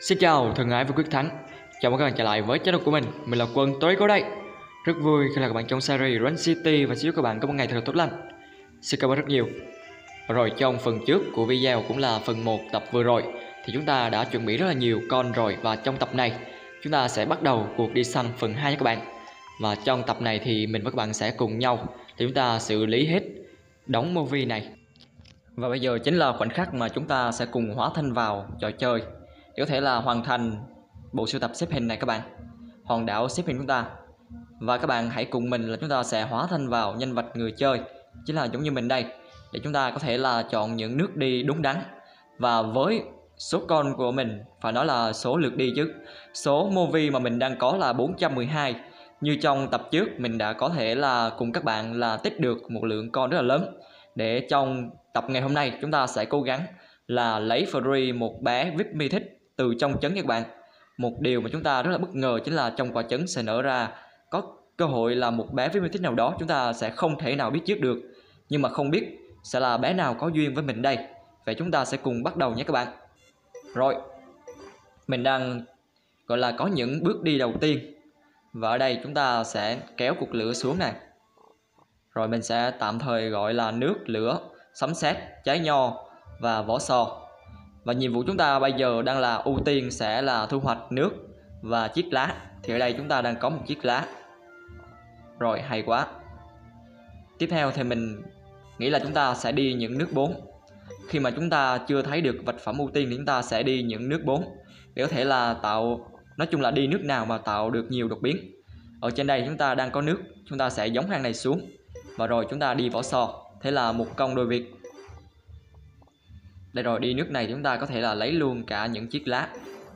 Xin chào thân ái và quyết thắng. Chào mừng các bạn trở lại với channel của mình là Quân Tối Có đây. Rất vui khi là các bạn trong series Run City và chúc các bạn có một ngày thật là tốt lành. Xin cảm ơn rất nhiều. Rồi trong phần trước của video cũng là phần 1 tập vừa rồi thì chúng ta đã chuẩn bị rất là nhiều con rồi, và trong tập này chúng ta sẽ bắt đầu cuộc đi săn phần 2 nha các bạn. Và trong tập này thì mình và các bạn sẽ cùng nhau để chúng ta xử lý hết đống movie này. Và bây giờ chính là khoảnh khắc mà chúng ta sẽ cùng hóa thân vào trò chơi để có thể là hoàn thành bộ sưu tập xếp hình này các bạn, hòn đảo xếp hình của chúng ta. Và các bạn hãy cùng mình là chúng ta sẽ hóa thân vào nhân vật người chơi, chính là giống như mình đây, để chúng ta có thể là chọn những nước đi đúng đắn. Và với số con của mình, phải nói là số lượt đi chứ, số movie mà mình đang có là 412. Như trong tập trước mình đã có thể là cùng các bạn là tích được một lượng con rất là lớn. Để trong tập ngày hôm nay chúng ta sẽ cố gắng là lấy free một bé VIP mythic từ trong trấn nha các bạn. Một điều mà chúng ta rất là bất ngờ chính là trong quả trấn sẽ nở ra có cơ hội là một bé VIP mythic nào đó, chúng ta sẽ không thể nào biết trước được. Nhưng mà không biết sẽ là bé nào có duyên với mình đây. Vậy chúng ta sẽ cùng bắt đầu nhé các bạn. Rồi, mình đang gọi là có những bước đi đầu tiên. Và ở đây chúng ta sẽ kéo cục lửa xuống này. Rồi mình sẽ tạm thời gọi là nước, lửa, sấm sét, trái nho và vỏ sò. Và nhiệm vụ chúng ta bây giờ đang là ưu tiên sẽ là thu hoạch nước và chiếc lá. Thì ở đây chúng ta đang có một chiếc lá. Rồi, hay quá. Tiếp theo thì mình nghĩ là chúng ta sẽ đi những nước 4. Khi mà chúng ta chưa thấy được vật phẩm ưu tiên thì chúng ta sẽ đi những nước 4 để có thể là tạo, nói chung là đi nước nào mà tạo được nhiều đột biến. Ở trên đây chúng ta đang có nước, chúng ta sẽ giống hang này xuống. Và rồi chúng ta đi vỏ sò, thế là một công đôi việc. Đây rồi, đi nước này chúng ta có thể là lấy luôn cả những chiếc lá.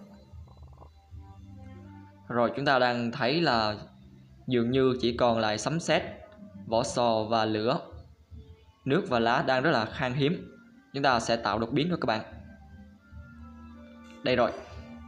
Rồi chúng ta đang thấy là dường như chỉ còn lại sấm sét, vỏ sò và lửa. Nước và lá đang rất là khan hiếm. Chúng ta sẽ tạo đột biến thôi các bạn. Đây rồi.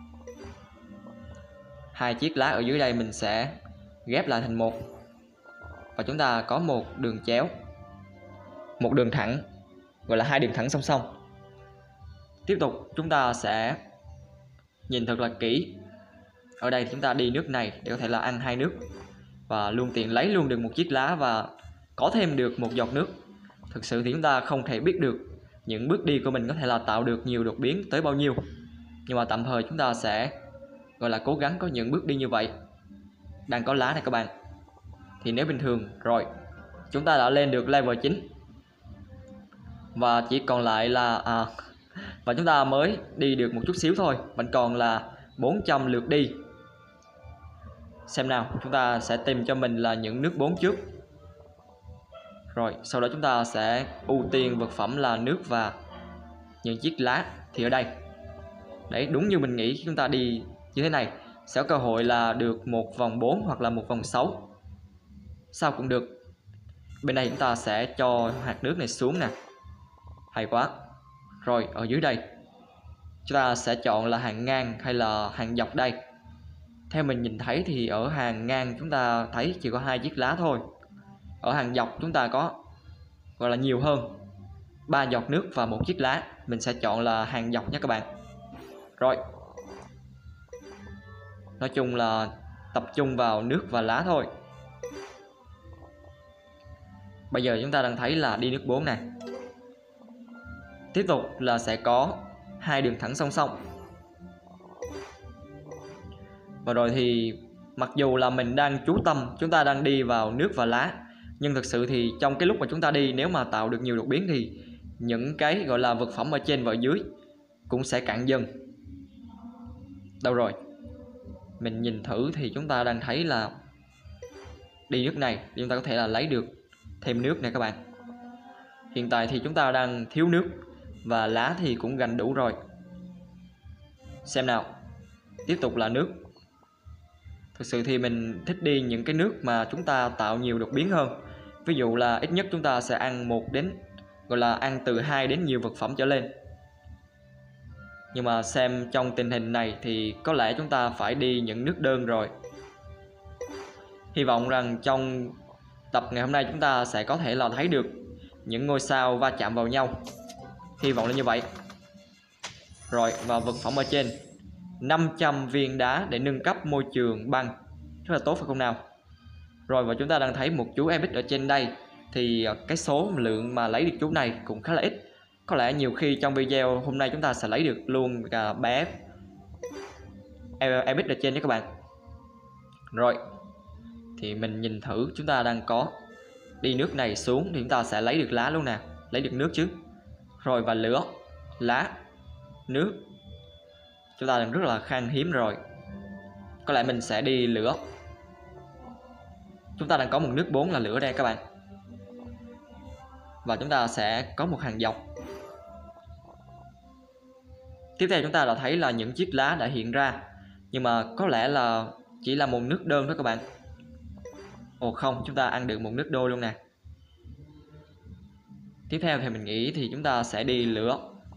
Hai chiếc lá ở dưới đây mình sẽ ghép lại thành một. Và chúng ta có một đường chéo, một đường thẳng, gọi là hai đường thẳng song song. Tiếp tục chúng ta sẽ nhìn thật là kỹ. Ở đây chúng ta đi nước này để có thể là ăn hai nước, và luôn tiện lấy luôn được một chiếc lá và có thêm được một giọt nước. Thực sự thì chúng ta không thể biết được những bước đi của mình có thể là tạo được nhiều đột biến tới bao nhiêu. Nhưng mà tạm thời chúng ta sẽ gọi là cố gắng có những bước đi như vậy. Đang có lá này các bạn. Thì nếu bình thường rồi, chúng ta đã lên được level 9. Và chỉ còn lại là và chúng ta mới đi được một chút xíu thôi, vẫn còn là 400 lượt đi. Xem nào, chúng ta sẽ tìm cho mình là những nước 4 trước. Rồi, sau đó chúng ta sẽ ưu tiên vật phẩm là nước và những chiếc lá. Thì ở đây, đấy, đúng như mình nghĩ, chúng ta đi như thế này sẽ có cơ hội là được một vòng 4 hoặc là một vòng 6. Sao cũng được. Bên đây chúng ta sẽ cho hạt nước này xuống nè. Hay quá. Rồi, ở dưới đây chúng ta sẽ chọn là hàng ngang hay là hàng dọc đây. Theo mình nhìn thấy thì ở hàng ngang chúng ta thấy chỉ có hai chiếc lá thôi. Ở hàng dọc chúng ta có gọi là nhiều hơn, 3 giọt nước và một chiếc lá. Mình sẽ chọn là hàng dọc nhé các bạn. Rồi, nói chung là tập trung vào nước và lá thôi. Bây giờ chúng ta đang thấy là đi nước 4 này. Tiếp tục là sẽ có hai đường thẳng song song. Và rồi thì mặc dù là mình đang chú tâm, chúng ta đang đi vào nước và lá, nhưng thực sự thì trong cái lúc mà chúng ta đi, nếu mà tạo được nhiều đột biến thì những cái gọi là vật phẩm ở trên và ở dưới cũng sẽ cạn dần. Đâu rồi? Mình nhìn thử thì chúng ta đang thấy là đi nước này chúng ta có thể là lấy được thêm nước này các bạn. Hiện tại thì chúng ta đang thiếu nước và lá thì cũng gần đủ rồi. Xem nào. Tiếp tục là nước. Thực sự thì mình thích đi những cái nước mà chúng ta tạo nhiều đột biến hơn. Ví dụ là ít nhất chúng ta sẽ ăn gọi là ăn từ 2 đến nhiều vật phẩm trở lên. Nhưng mà xem trong tình hình này thì có lẽ chúng ta phải đi những nước đơn rồi. Hy vọng rằng trong tập ngày hôm nay chúng ta sẽ có thể là thấy được những ngôi sao va chạm vào nhau. Hy vọng là như vậy. Rồi, và vật phẩm ở trên 500 viên đá để nâng cấp môi trường băng. Rất là tốt phải không nào? Rồi và chúng ta đang thấy một chú Epic ở trên đây. Thì cái số lượng mà lấy được chú này cũng khá là ít. Có lẽ nhiều khi trong video hôm nay chúng ta sẽ lấy được luôn cả bé Epic ở trên nhé các bạn. Rồi thì mình nhìn thử, chúng ta đang có đi nước này xuống thì chúng ta sẽ lấy được lá luôn nè, lấy được nước chứ. Rồi và lửa, lá, nước, chúng ta đang rất là khan hiếm rồi. Có lẽ mình sẽ đi lửa. Chúng ta đang có một nước 4 là lửa đây các bạn. Và chúng ta sẽ có một hàng dọc. Tiếp theo chúng ta đã thấy là những chiếc lá đã hiện ra. Nhưng mà có lẽ là chỉ là một nước đơn thôi các bạn. Ồ không, chúng ta ăn được một nước đôi luôn nè. Tiếp theo thì mình nghĩ thì chúng ta sẽ đi lửa.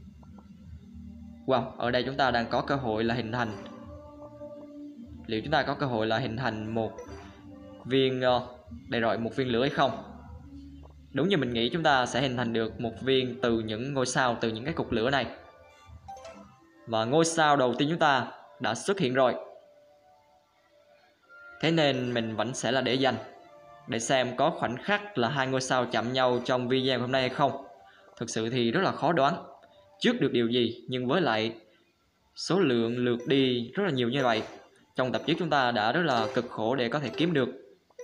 Wow, ở đây chúng ta đang có cơ hội là hình thành. Liệu chúng ta có cơ hội là hình thành một viên đây rồi, một viên lửa hay không? Đúng như mình nghĩ, chúng ta sẽ hình thành được một viên từ những ngôi sao, từ những cái cục lửa này. Và ngôi sao đầu tiên chúng ta đã xuất hiện rồi. Thế nên mình vẫn sẽ là để dành để xem có khoảnh khắc là hai ngôi sao chạm nhau trong video hôm nay hay không. Thực sự thì rất là khó đoán trước được điều gì, nhưng với lại số lượng lượt đi rất là nhiều như vậy, trong tập trước chúng ta đã rất là cực khổ để có thể kiếm được.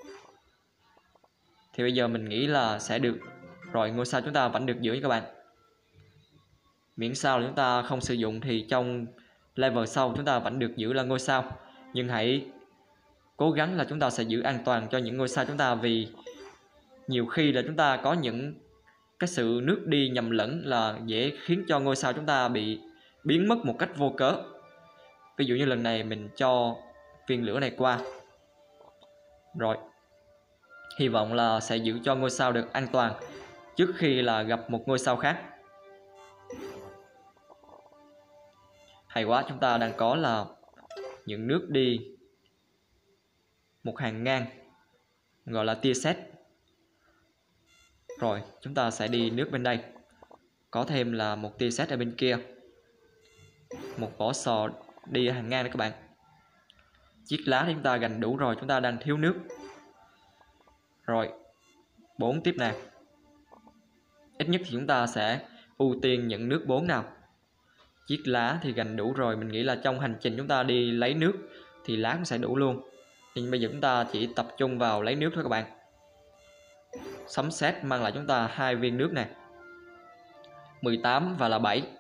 Thì bây giờ mình nghĩ là sẽ được. Rồi ngôi sao chúng ta vẫn được giữ nha các bạn. Miễn sao là chúng ta không sử dụng thì trong level sau chúng ta vẫn được giữ là ngôi sao. Nhưng hãy cố gắng là chúng ta sẽ giữ an toàn cho những ngôi sao chúng ta, vì nhiều khi là chúng ta có những cái sự nước đi nhầm lẫn là dễ khiến cho ngôi sao chúng ta bị biến mất một cách vô cớ. Ví dụ như lần này mình cho viên lửa này qua. Rồi hy vọng là sẽ giữ cho ngôi sao được an toàn trước khi là gặp một ngôi sao khác. Hay quá, chúng ta đang có là những nước đi một hàng ngang, gọi là tia sét. Rồi chúng ta sẽ đi nước bên đây, có thêm là một tia sét ở bên kia, một vỏ sò đi ở hàng ngang đấy các bạn. Chiếc lá thì chúng ta gành đủ rồi, chúng ta đang thiếu nước. Rồi 4 tiếp nè. Ít nhất thì chúng ta sẽ ưu tiên những nước 4 nào. Chiếc lá thì gành đủ rồi, mình nghĩ là trong hành trình chúng ta đi lấy nước thì lá cũng sẽ đủ luôn. Nhưng bây giờ chúng ta chỉ tập trung vào lấy nước thôi các bạn. Sấm sét mang lại chúng ta 2 viên nước nè, 18 và là 7.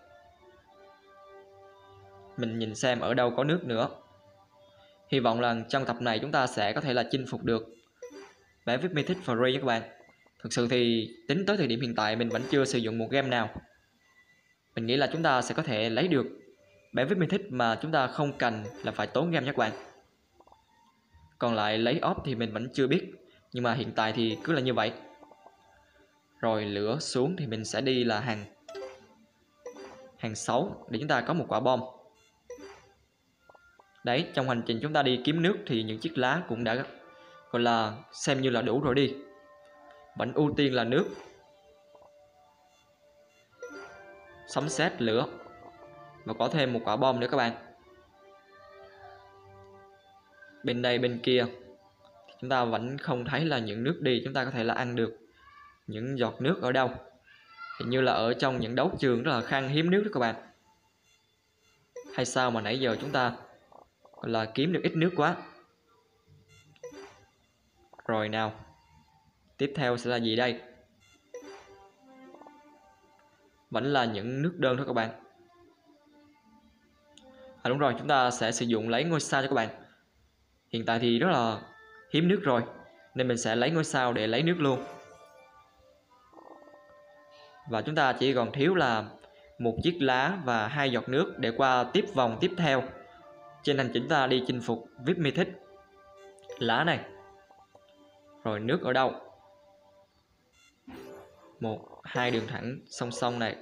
Mình nhìn xem ở đâu có nước nữa. Hy vọng là trong tập này chúng ta sẽ có thể là chinh phục được bé VIP Mythic Free các bạn. Thực sự thì tính tới thời điểm hiện tại mình vẫn chưa sử dụng một game nào. Mình nghĩ là chúng ta sẽ có thể lấy được bé VIP Mythic mà chúng ta không cần là phải tốn game nhé các bạn. Còn lại lấy off thì mình vẫn chưa biết, nhưng mà hiện tại thì cứ là như vậy. Rồi lửa xuống thì mình sẽ đi là hàng 6 để chúng ta có một quả bom. Đấy, trong hành trình chúng ta đi kiếm nước thì những chiếc lá cũng đã gọi là xem như là đủ rồi đi. Vẫn ưu tiên là nước. Sấm sét, lửa. Và có thêm một quả bom nữa các bạn. Bên đây bên kia thì chúng ta vẫn không thấy là những nước đi chúng ta có thể là ăn được những giọt nước ở đâu. Hình như là ở trong những đấu trường rất là khan hiếm nước đó các bạn. Hay sao mà nãy giờ chúng ta gọi là kiếm được ít nước quá. Rồi nào, tiếp theo sẽ là gì đây? Vẫn là những nước đơn thôi các bạn. À đúng rồi, chúng ta sẽ sử dụng lấy ngôi sao cho các bạn. Hiện tại thì rất là hiếm nước rồi, nên mình sẽ lấy ngôi sao để lấy nước luôn. Và chúng ta chỉ còn thiếu là một chiếc lá và 2 giọt nước để qua tiếp vòng tiếp theo. Trên hành trình chúng ta đi chinh phục VIP Mythic. Lá này. Rồi nước ở đâu? 1, 2 đường thẳng song song này.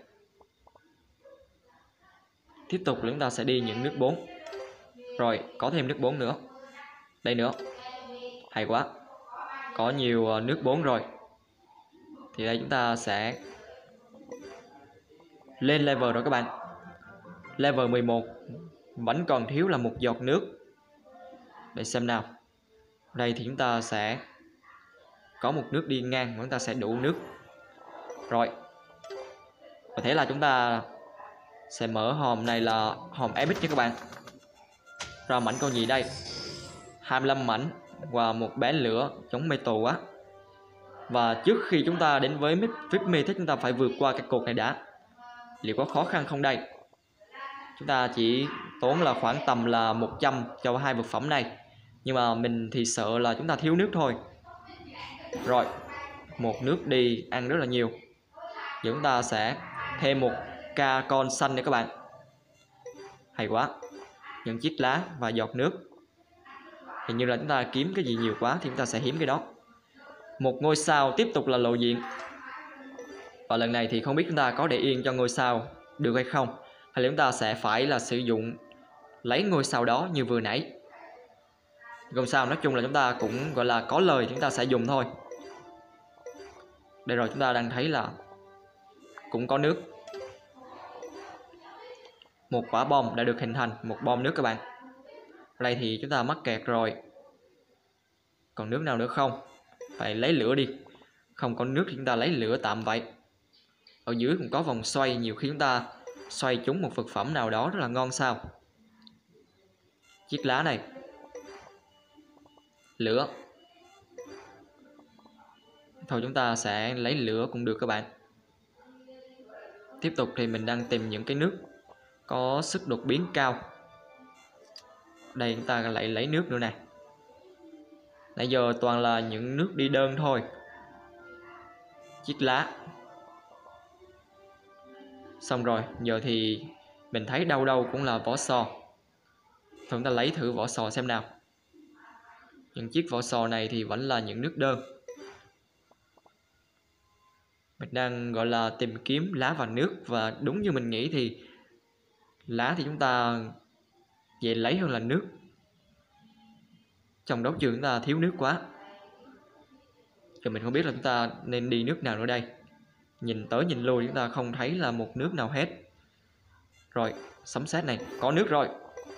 Tiếp tục chúng ta sẽ đi những nước 4. Rồi có thêm nước 4 nữa. Đây nữa. Hay quá. Có nhiều nước 4 rồi. Thì đây chúng ta sẽ lên level rồi các bạn. Level 11 vẫn còn thiếu là một giọt nước. Để xem nào. Đây thì chúng ta sẽ có một nước đi ngang, chúng ta sẽ đủ nước. Rồi. Và thế là chúng ta sẽ mở hòm này là hòm epic nha các bạn. Ra mảnh con gì đây? 25 mảnh và một bé lửa chống metal quá. Và trước khi chúng ta đến với VIP Mythic, chúng ta phải vượt qua cái cột này đã. Liệu có khó khăn không đây? Chúng ta chỉ tốn là khoảng tầm là 100 cho hai vật phẩm này. Nhưng mà mình thì sợ là chúng ta thiếu nước thôi. Rồi, một nước đi ăn rất là nhiều. Giờ chúng ta sẽ thêm một ca con xanh nữa các bạn. Hay quá. Những chiếc lá và giọt nước. Hình như là chúng ta kiếm cái gì nhiều quá thì chúng ta sẽ hiếm cái đó. Một ngôi sao tiếp tục là lộ diện. Và lần này thì không biết chúng ta có để yên cho ngôi sao được hay không, hay là chúng ta sẽ phải là sử dụng lấy ngôi sao đó như vừa nãy. Ngôi sao nói chung là chúng ta cũng gọi là có lời chúng ta sẽ dùng thôi. Đây rồi, chúng ta đang thấy là cũng có nước. Một quả bom đã được hình thành, một bom nước các bạn. Ở đây thì chúng ta mắc kẹt rồi. Còn nước nào nữa không? Phải lấy lửa đi. Không có nước thì chúng ta lấy lửa tạm vậy. Ở dưới cũng có vòng xoay, nhiều khi chúng ta xoay trúng một vật phẩm nào đó rất là ngon sao. Chiếc lá này. Lửa. Thôi chúng ta sẽ lấy lửa cũng được các bạn. Tiếp tục thì mình đang tìm những cái nước có sức đột biến cao. Đây chúng ta lại lấy nước nữa nè. Nãy giờ toàn là những nước đi đơn thôi. Chiếc lá. Xong rồi, giờ thì mình thấy đâu đâu cũng là vỏ sò. Thôi chúng ta lấy thử vỏ sò xem nào. Những chiếc vỏ sò này thì vẫn là những nước đơn. Mình đang gọi là tìm kiếm lá và nước. Và đúng như mình nghĩ thì lá thì chúng ta dễ lấy hơn là nước. Trong đấu trường chúng ta thiếu nước quá. Giờ mình không biết là chúng ta nên đi nước nào nữa đây. Nhìn tới nhìn lui chúng ta không thấy là một nước nào hết. Rồi, sấm sét này, có nước rồi.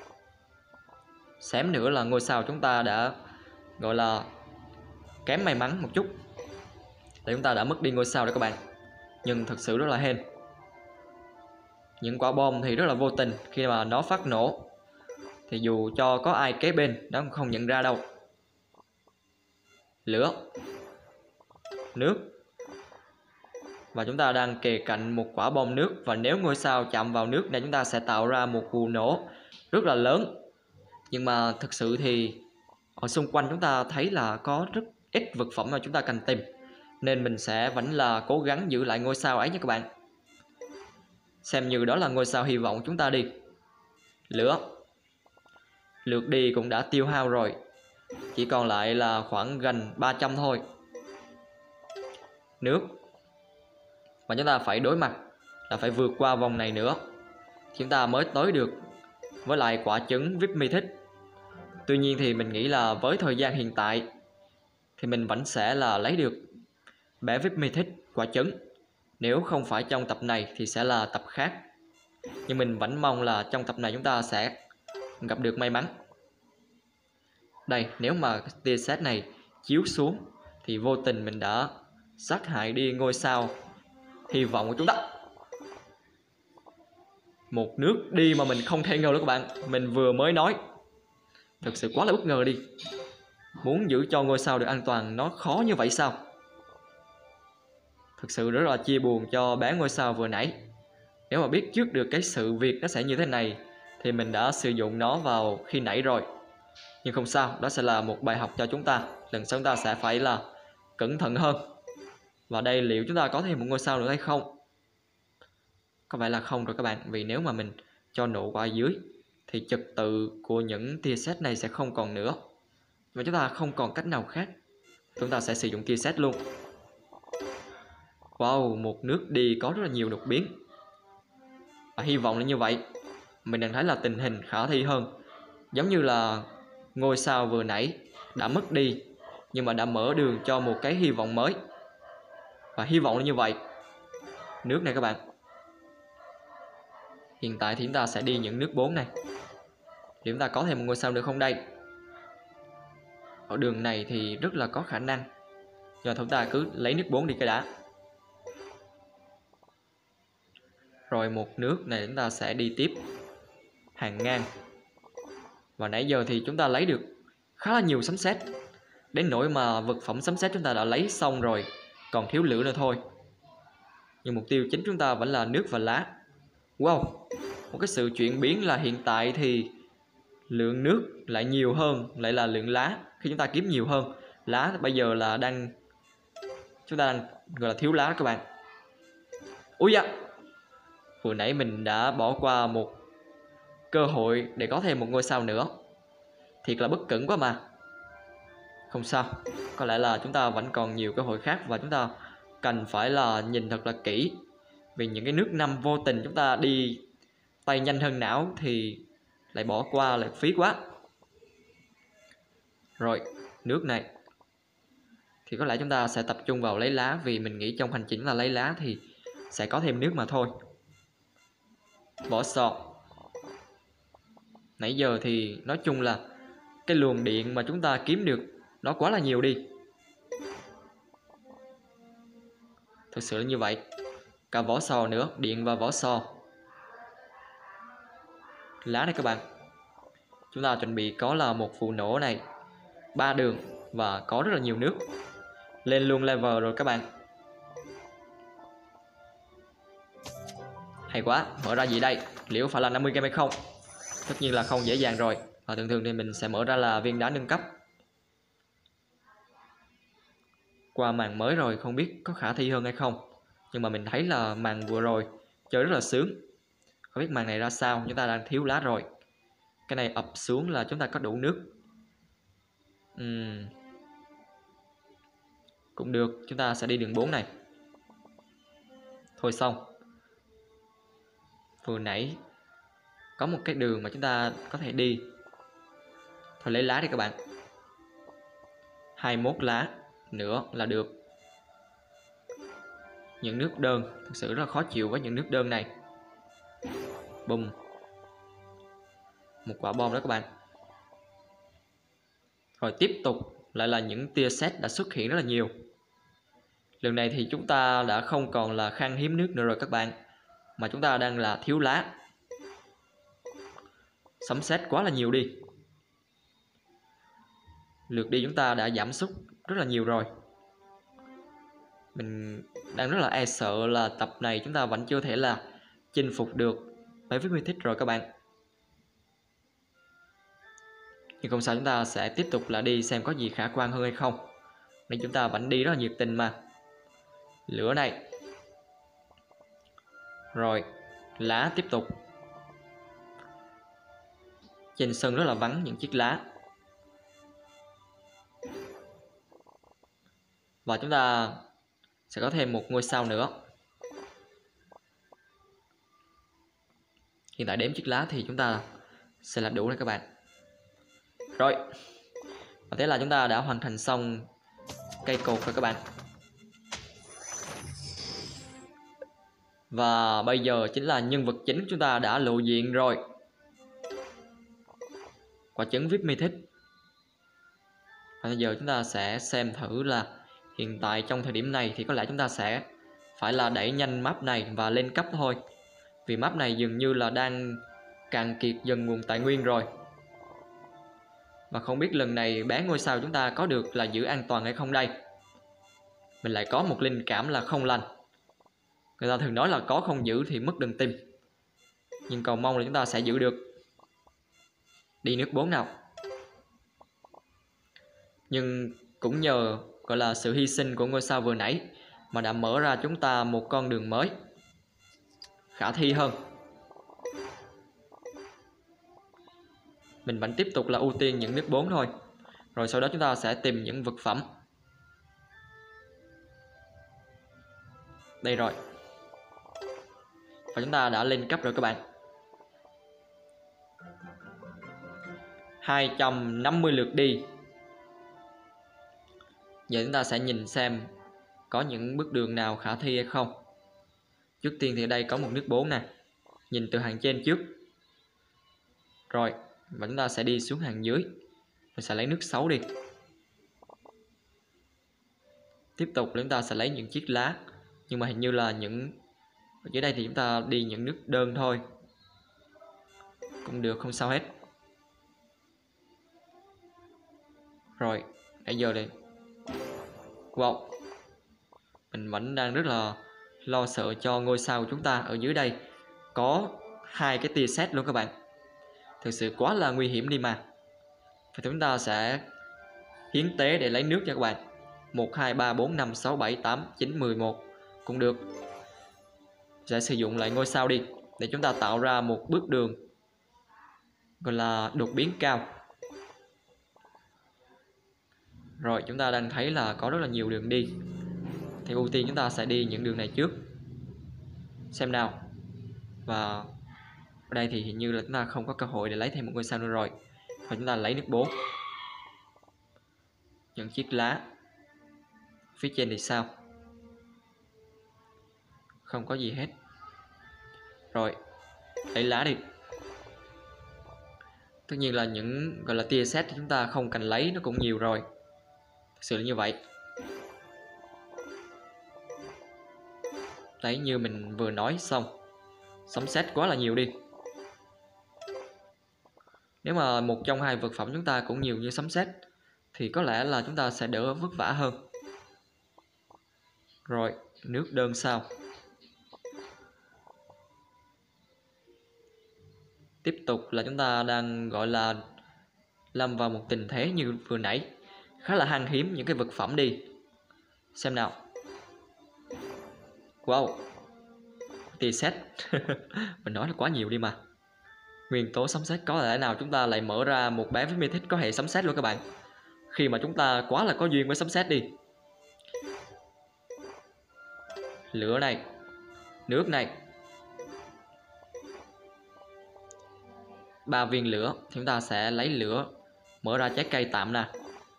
Xém nữa là ngôi sao chúng ta đã gọi là kém may mắn một chút. Để chúng ta đã mất đi ngôi sao đấy các bạn. Nhưng thực sự rất là hên. Những quả bom thì rất là vô tình. Khi mà nó phát nổ thì dù cho có ai kế bên nó cũng không nhận ra đâu. Lửa. Nước. Và chúng ta đang kề cạnh một quả bom nước. Và nếu ngôi sao chạm vào nước này chúng ta sẽ tạo ra một vụ nổ rất là lớn. Nhưng mà thực sự thì ở xung quanh chúng ta thấy là có rất ít vật phẩm mà chúng ta cần tìm. Nên mình sẽ vẫn là cố gắng giữ lại ngôi sao ấy nha các bạn. Xem như đó là ngôi sao hy vọng chúng ta đi. Lửa. Lượt đi cũng đã tiêu hao rồi. Chỉ còn lại là khoảng gần 300 thôi. Nước. Và chúng ta phải đối mặt là phải vượt qua vòng này nữa chúng ta mới tới được với lại quả trứng VIP Mythic. Tuy nhiên thì mình nghĩ là với thời gian hiện tại thì mình vẫn sẽ là lấy được bé VIP Mythic quả trứng. Nếu không phải trong tập này thì sẽ là tập khác. Nhưng mình vẫn mong là trong tập này chúng ta sẽ gặp được may mắn. Đây, nếu mà tia sét này chiếu xuống thì vô tình mình đã sát hại đi ngôi sao hy vọng của chúng ta. Một nước đi mà mình không thể ngờ đó các bạn. Mình vừa mới nói. Thực sự quá là bất ngờ đi. Muốn giữ cho ngôi sao được an toàn nó khó như vậy sao? Thực sự rất là chia buồn cho bé ngôi sao vừa nãy. Nếu mà biết trước được cái sự việc nó sẽ như thế này thì mình đã sử dụng nó vào khi nãy rồi. Nhưng không sao, đó sẽ là một bài học cho chúng ta. Lần sau chúng ta sẽ phải là cẩn thận hơn. Và đây liệu chúng ta có thêm một ngôi sao nữa hay không? Có vẻ là không rồi các bạn. Vì nếu mà mình cho nổ qua dưới thì trật tự của những tia sét này sẽ không còn nữa. Và chúng ta không còn cách nào khác. Chúng ta sẽ sử dụng tia sét luôn. Wow, một nước đi có rất là nhiều đột biến. Và hy vọng là như vậy. Mình đang thấy là tình hình khả thi hơn. Giống như là ngôi sao vừa nãy đã mất đi nhưng mà đã mở đường cho một cái hy vọng mới. Và hy vọng là như vậy. Nước này các bạn. Hiện tại thì chúng ta sẽ đi những nước 4 này. Thì chúng ta có thêm một ngôi sao nữa không đây? Ở đường này thì rất là có khả năng. Giờ chúng ta cứ lấy nước 4 đi cái đã. Rồi một nước này chúng ta sẽ đi tiếp hàng ngang. Và nãy giờ thì chúng ta lấy được khá là nhiều sấm sét, đến nỗi mà vật phẩm sấm sét chúng ta đã lấy xong rồi, còn thiếu lửa nữa thôi. Nhưng mục tiêu chính chúng ta vẫn là nước và lá. Wow, một cái sự chuyển biến là hiện tại thì lượng nước lại nhiều hơn, lại là lượng lá. Khi chúng ta kiếm nhiều hơn, lá bây giờ là chúng ta đang gọi là thiếu lá các bạn. Ui da, vừa nãy mình đã bỏ qua một cơ hội để có thêm một ngôi sao nữa. Thiệt là bất cẩn quá mà. Không sao, có lẽ là chúng ta vẫn còn nhiều cơ hội khác, và chúng ta cần phải là nhìn thật là kỹ. Vì những cái nước 5 vô tình chúng ta đi tay nhanh hơn não thì lại bỏ qua, lại phí quá. Rồi, nước này thì có lẽ chúng ta sẽ tập trung vào lấy lá, vì mình nghĩ trong hành trình là lấy lá thì sẽ có thêm nước mà thôi. Vỏ sò. Nãy giờ thì nói chung là cái luồng điện mà chúng ta kiếm được nó quá là nhiều đi. Thực sự là như vậy. Cả vỏ sò nữa, điện và vỏ sò. Lá này các bạn. Chúng ta chuẩn bị có là một vụ nổ này, 3 đường và có rất là nhiều nước. Lên luôn level rồi các bạn. Hay quá, mở ra gì đây? Liệu phải là 50 game hay không? Tất nhiên là không dễ dàng rồi. Và thường thường thì mình sẽ mở ra là viên đá nâng cấp. Qua màn mới rồi không biết có khả thi hơn hay không, nhưng mà mình thấy là màn vừa rồi chơi rất là sướng. Không biết màn này ra sao, chúng ta đang thiếu lá rồi. Cái này ập xuống là chúng ta có đủ nước. Cũng được, chúng ta sẽ đi đường 4 này. Thôi xong. Vừa nãy có một cái đường mà chúng ta có thể đi. Thôi lấy lá đi các bạn. 21 lá nữa là được. Những nước đơn thực sự rất là khó chịu với những nước đơn này. Bùm. Một quả bom đó các bạn. Rồi tiếp tục lại là những tia sét đã xuất hiện rất là nhiều. Lần này thì chúng ta đã không còn là khan hiếm nước nữa rồi các bạn, mà chúng ta đang là thiếu lá. Sấm sét quá là nhiều đi. Lượt đi chúng ta đã giảm sút rất là nhiều rồi. Mình đang rất là e sợ là tập này chúng ta vẫn chưa thể là chinh phục được mấy với Mythic rồi các bạn. Nhưng không sao, chúng ta sẽ tiếp tục là đi xem có gì khả quan hơn hay không. Nên chúng ta vẫn đi rất là nhiệt tình mà. Lửa này. Rồi, lá tiếp tục. Trên sân rất là vắng những chiếc lá. Và chúng ta sẽ có thêm một ngôi sao nữa. Hiện tại đếm chiếc lá thì chúng ta sẽ là đủ rồi các bạn. Rồi. Và thế là chúng ta đã hoàn thành xong cây cột rồi các bạn. Và bây giờ chính là nhân vật chính chúng ta đã lộ diện rồi. Quả trứng VIP Mythic. Và bây giờ chúng ta sẽ xem thử là hiện tại trong thời điểm này thì có lẽ chúng ta sẽ phải là đẩy nhanh map này và lên cấp thôi. Vì map này dường như là đang cạn kiệt dần nguồn tài nguyên rồi. Và không biết lần này bán ngôi sao chúng ta có được là giữ an toàn hay không đây. Mình lại có một linh cảm là không lành. Người ta thường nói là có không giữ thì mất đừng tìm. Nhưng cầu mong là chúng ta sẽ giữ được. Đi nước 4 nào. Nhưng cũng nhờ gọi là sự hy sinh của ngôi sao vừa nãy mà đã mở ra chúng ta một con đường mới khả thi hơn. Mình vẫn tiếp tục là ưu tiên những nước 4 thôi. Rồi sau đó chúng ta sẽ tìm những vật phẩm. Đây rồi. Và chúng ta đã lên cấp rồi các bạn. 250 lượt đi. Giờ chúng ta sẽ nhìn xem có những bước đường nào khả thi hay không. Trước tiên thì ở đây có một nước 4 nè. Nhìn từ hàng trên trước. Rồi, Và chúng ta sẽ đi xuống hàng dưới. Mình sẽ lấy nước 6 đi. Tiếp tục chúng ta sẽ lấy những chiếc lá. Nhưng mà hình như là ở dưới đây thì chúng ta đi những nước đơn thôi. Cũng được, không sao hết. Rồi, nãy giờ đây. Wow. Mình vẫn đang rất là lo sợ cho ngôi sao của chúng ta. Ở dưới đây có 2 cái tia sét luôn các bạn. Thực sự quá là nguy hiểm đi mà. Và chúng ta sẽ hiến tế để lấy nước nha các bạn. 1, 2, 3, 4, 5, 6, 7, 8, 9, 11 cũng được. Sẽ sử dụng lại ngôi sao đi để chúng ta tạo ra một bước đường gọi là đột biến cao. Rồi chúng ta đang thấy là có rất là nhiều đường đi. Thì ưu tiên chúng ta sẽ đi những đường này trước. Xem nào. Và ở đây thì hình như là chúng ta không có cơ hội để lấy thêm một ngôi sao nữa rồi. Và chúng ta lấy nước 4. Những chiếc lá. Phía trên thì sao? Không có gì hết. Rồi, lấy lá đi. Tất nhiên là những gọi là tia sét thì chúng ta không cần lấy, nó cũng nhiều rồi. Thực sự là như vậy. Đấy, như mình vừa nói xong, sấm sét quá là nhiều đi. Nếu mà một trong 2 vật phẩm chúng ta cũng nhiều như sấm sét thì có lẽ là chúng ta sẽ đỡ vất vả hơn. Rồi, nước đơn sao? Tiếp tục là chúng ta đang gọi là lâm vào một tình thế như vừa nãy. Khá là khan hiếm những cái vật phẩm đi. Xem nào. Wow. Tia sét. Mình nói là quá nhiều đi mà. Nguyên tố sấm sét, có lẽ nào chúng ta lại mở ra một bé với mythic có hệ sấm sét luôn các bạn. Khi mà chúng ta quá là có duyên với sấm sét đi. Lửa này. Nước này. 3 viên lửa. Chúng ta sẽ lấy lửa. Mở ra trái cây tạm nè.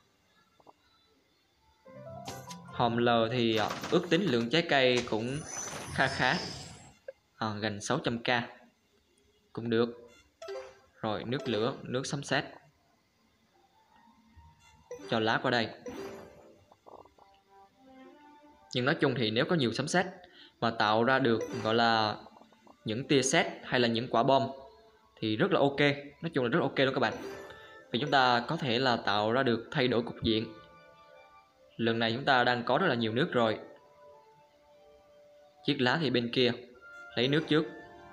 Hòm L thì ước tính lượng trái cây cũng khá. Gần 600k. Cũng được. Rồi nước lửa, nước sấm sét. Cho lá qua đây. Nhưng nói chung thì nếu có nhiều sấm sét mà tạo ra được gọi là những tia sét hay là những quả bom thì rất là ok. Nói chung là rất ok luôn các bạn. Vì chúng ta có thể là tạo ra được thay đổi cục diện. Lần này chúng ta đang có rất là nhiều nước rồi. Chiếc lá thì bên kia. Lấy nước trước.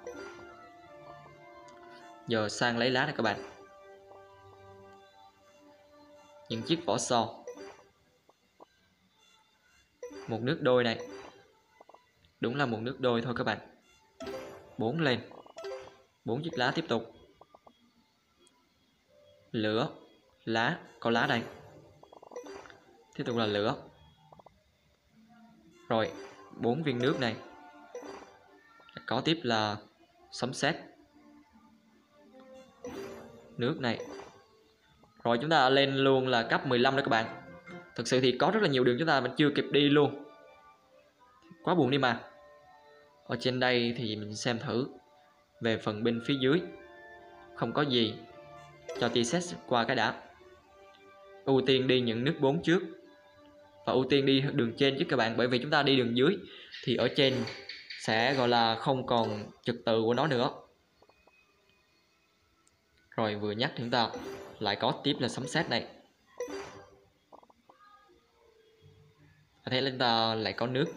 Giờ sang lấy lá này các bạn. Những chiếc vỏ sò. Một nước đôi này. Đúng là một nước đôi thôi các bạn. 4 lên. 4 chiếc lá tiếp tục. Lửa. Lá. Có lá đây. Tiếp tục là lửa. Rồi 4 viên nước này. Có tiếp là sấm sét. Nước này. Rồi chúng ta lên luôn là cấp 15 đó các bạn. Thực sự thì có rất là nhiều đường chúng ta vẫn chưa kịp đi luôn. Quá buồn đi mà. Ở trên đây thì mình xem thử. Về phần bên phía dưới không có gì. Cho tia sét qua cái đã. Ưu tiên đi những nước 4 trước. Và ưu tiên đi đường trên chứ các bạn. Bởi vì chúng ta đi đường dưới thì ở trên sẽ gọi là không còn trật tự của nó nữa. Rồi vừa nhắc thì chúng ta lại có tiếp là sấm sét này. Và thế là chúng ta lại có nước.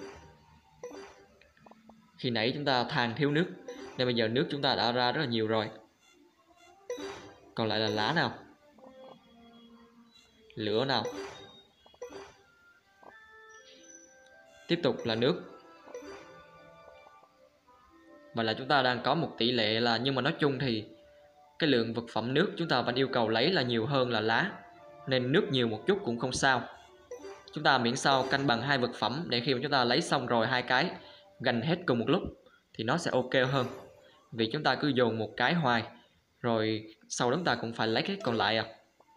Khi nãy chúng ta than thiếu nước nên bây giờ nước chúng ta đã ra rất là nhiều rồi. Còn lại là lá nào. Lửa nào. Tiếp tục là nước. Và là chúng ta đang có một tỷ lệ là, nhưng mà nói chung thì cái lượng vật phẩm nước chúng ta vẫn yêu cầu lấy là nhiều hơn là lá. Nên nước nhiều một chút cũng không sao. Chúng ta miễn sao cân bằng 2 vật phẩm để khi mà chúng ta lấy xong rồi 2 cái gành hết cùng một lúc thì nó sẽ ok hơn. Vì chúng ta cứ dồn một cái hoài rồi sau đó chúng ta cũng phải lấy cái còn lại à.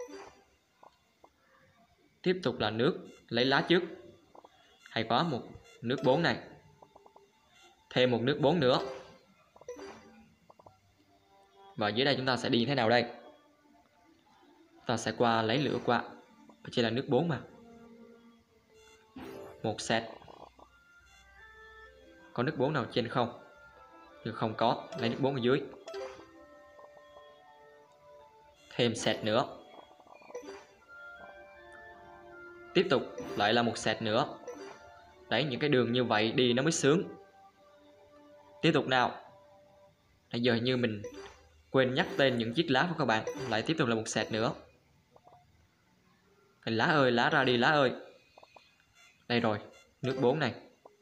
Tiếp tục là nước. Lấy lá trước. Hay quá, một nước 4 này. Thêm một nước 4 nữa. Và dưới đây chúng ta sẽ đi thế nào đây? Ta sẽ qua lấy lửa qua. Chỉ là nước 4 mà. Một set. Có nước 4 nào trên không? Nhưng không có. Lấy nước 4 ở dưới. Thêm set nữa. Tiếp tục lại là một set nữa. Đấy, những cái đường như vậy đi nó mới sướng. Tiếp tục nào. Bây giờ như mình quên nhắc tên những chiếc lá của các bạn. Lại tiếp tục là một set nữa. Lá ơi, lá ra đi lá ơi. Đây rồi, nước 4 này.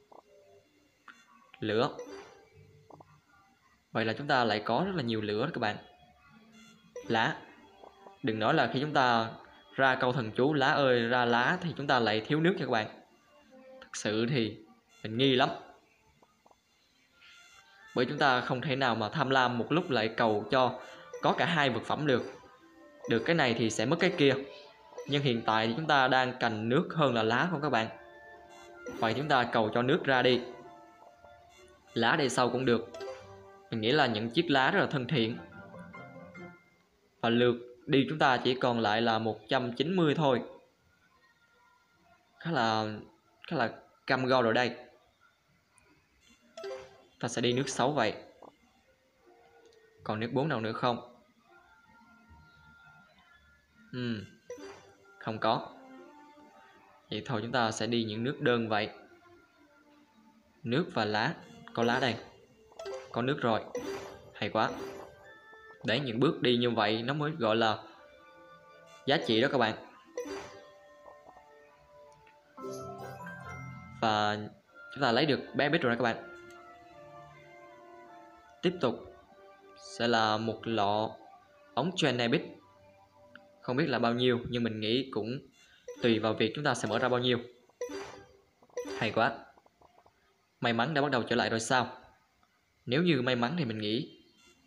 Lửa. Vậy là chúng ta lại có rất là nhiều lửa đó các bạn. Lá. Đừng nói là khi chúng ta ra câu thần chú lá ơi ra lá thì chúng ta lại thiếu nước nha các bạn. Thực sự thì mình nghi lắm. Bởi chúng ta không thể nào mà tham lam một lúc lại cầu cho có cả hai vật phẩm được. Được cái này thì sẽ mất cái kia. Nhưng hiện tại thì chúng ta đang cần nước hơn là lá không các bạn. Vậy chúng ta cầu cho nước ra đi. Lá đây sau cũng được. Mình nghĩ là những chiếc lá rất là thân thiện. Và lượt đi chúng ta chỉ còn lại là 190 thôi. Khá là cam go rồi đây. Ta sẽ đi nước 6 vậy. Còn nước 4 nào nữa không? Không có. Vậy thôi chúng ta sẽ đi những nước đơn vậy. Nước và lá. Có lá đây. Có nước rồi. Hay quá. Đấy, những bước đi như vậy nó mới gọi là giá trị đó các bạn. Và chúng ta lấy được bé bít rồi đó các bạn. Tiếp tục sẽ là một lọ ống Genebit. Không biết là bao nhiêu nhưng mình nghĩ cũng tùy vào việc chúng ta sẽ mở ra bao nhiêu. Hay quá. May mắn đã bắt đầu trở lại rồi sao? Nếu như may mắn thì mình nghĩ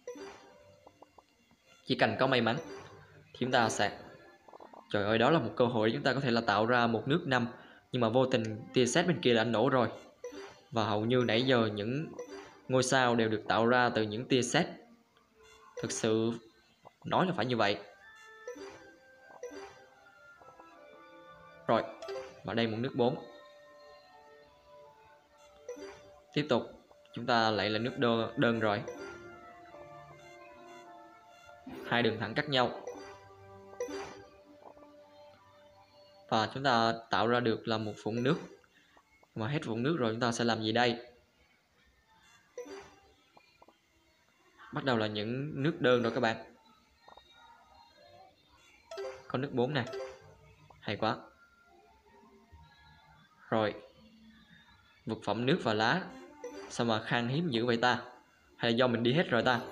chỉ cần có may mắn thì chúng ta sẽ... Trời ơi, đó là một cơ hội để chúng ta có thể là tạo ra một nước 5. Nhưng mà vô tình tia sét bên kia đã nổ rồi. Và hầu như nãy giờ những ngôi sao đều được tạo ra từ những tia sét. Thực sự nói là phải như vậy. Rồi, và đây một nước 4. Tiếp tục, chúng ta lại là nước đơn rồi. Hai đường thẳng cắt nhau. Và chúng ta tạo ra được là một vũng nước. Mà hết vũng nước rồi chúng ta sẽ làm gì đây? Bắt đầu là những nước đơn rồi các bạn. Có nước 4 nè. Hay quá. Rồi. Vật phẩm nước và lá sao mà khan hiếm dữ vậy ta? Hay là do mình đi hết rồi ta?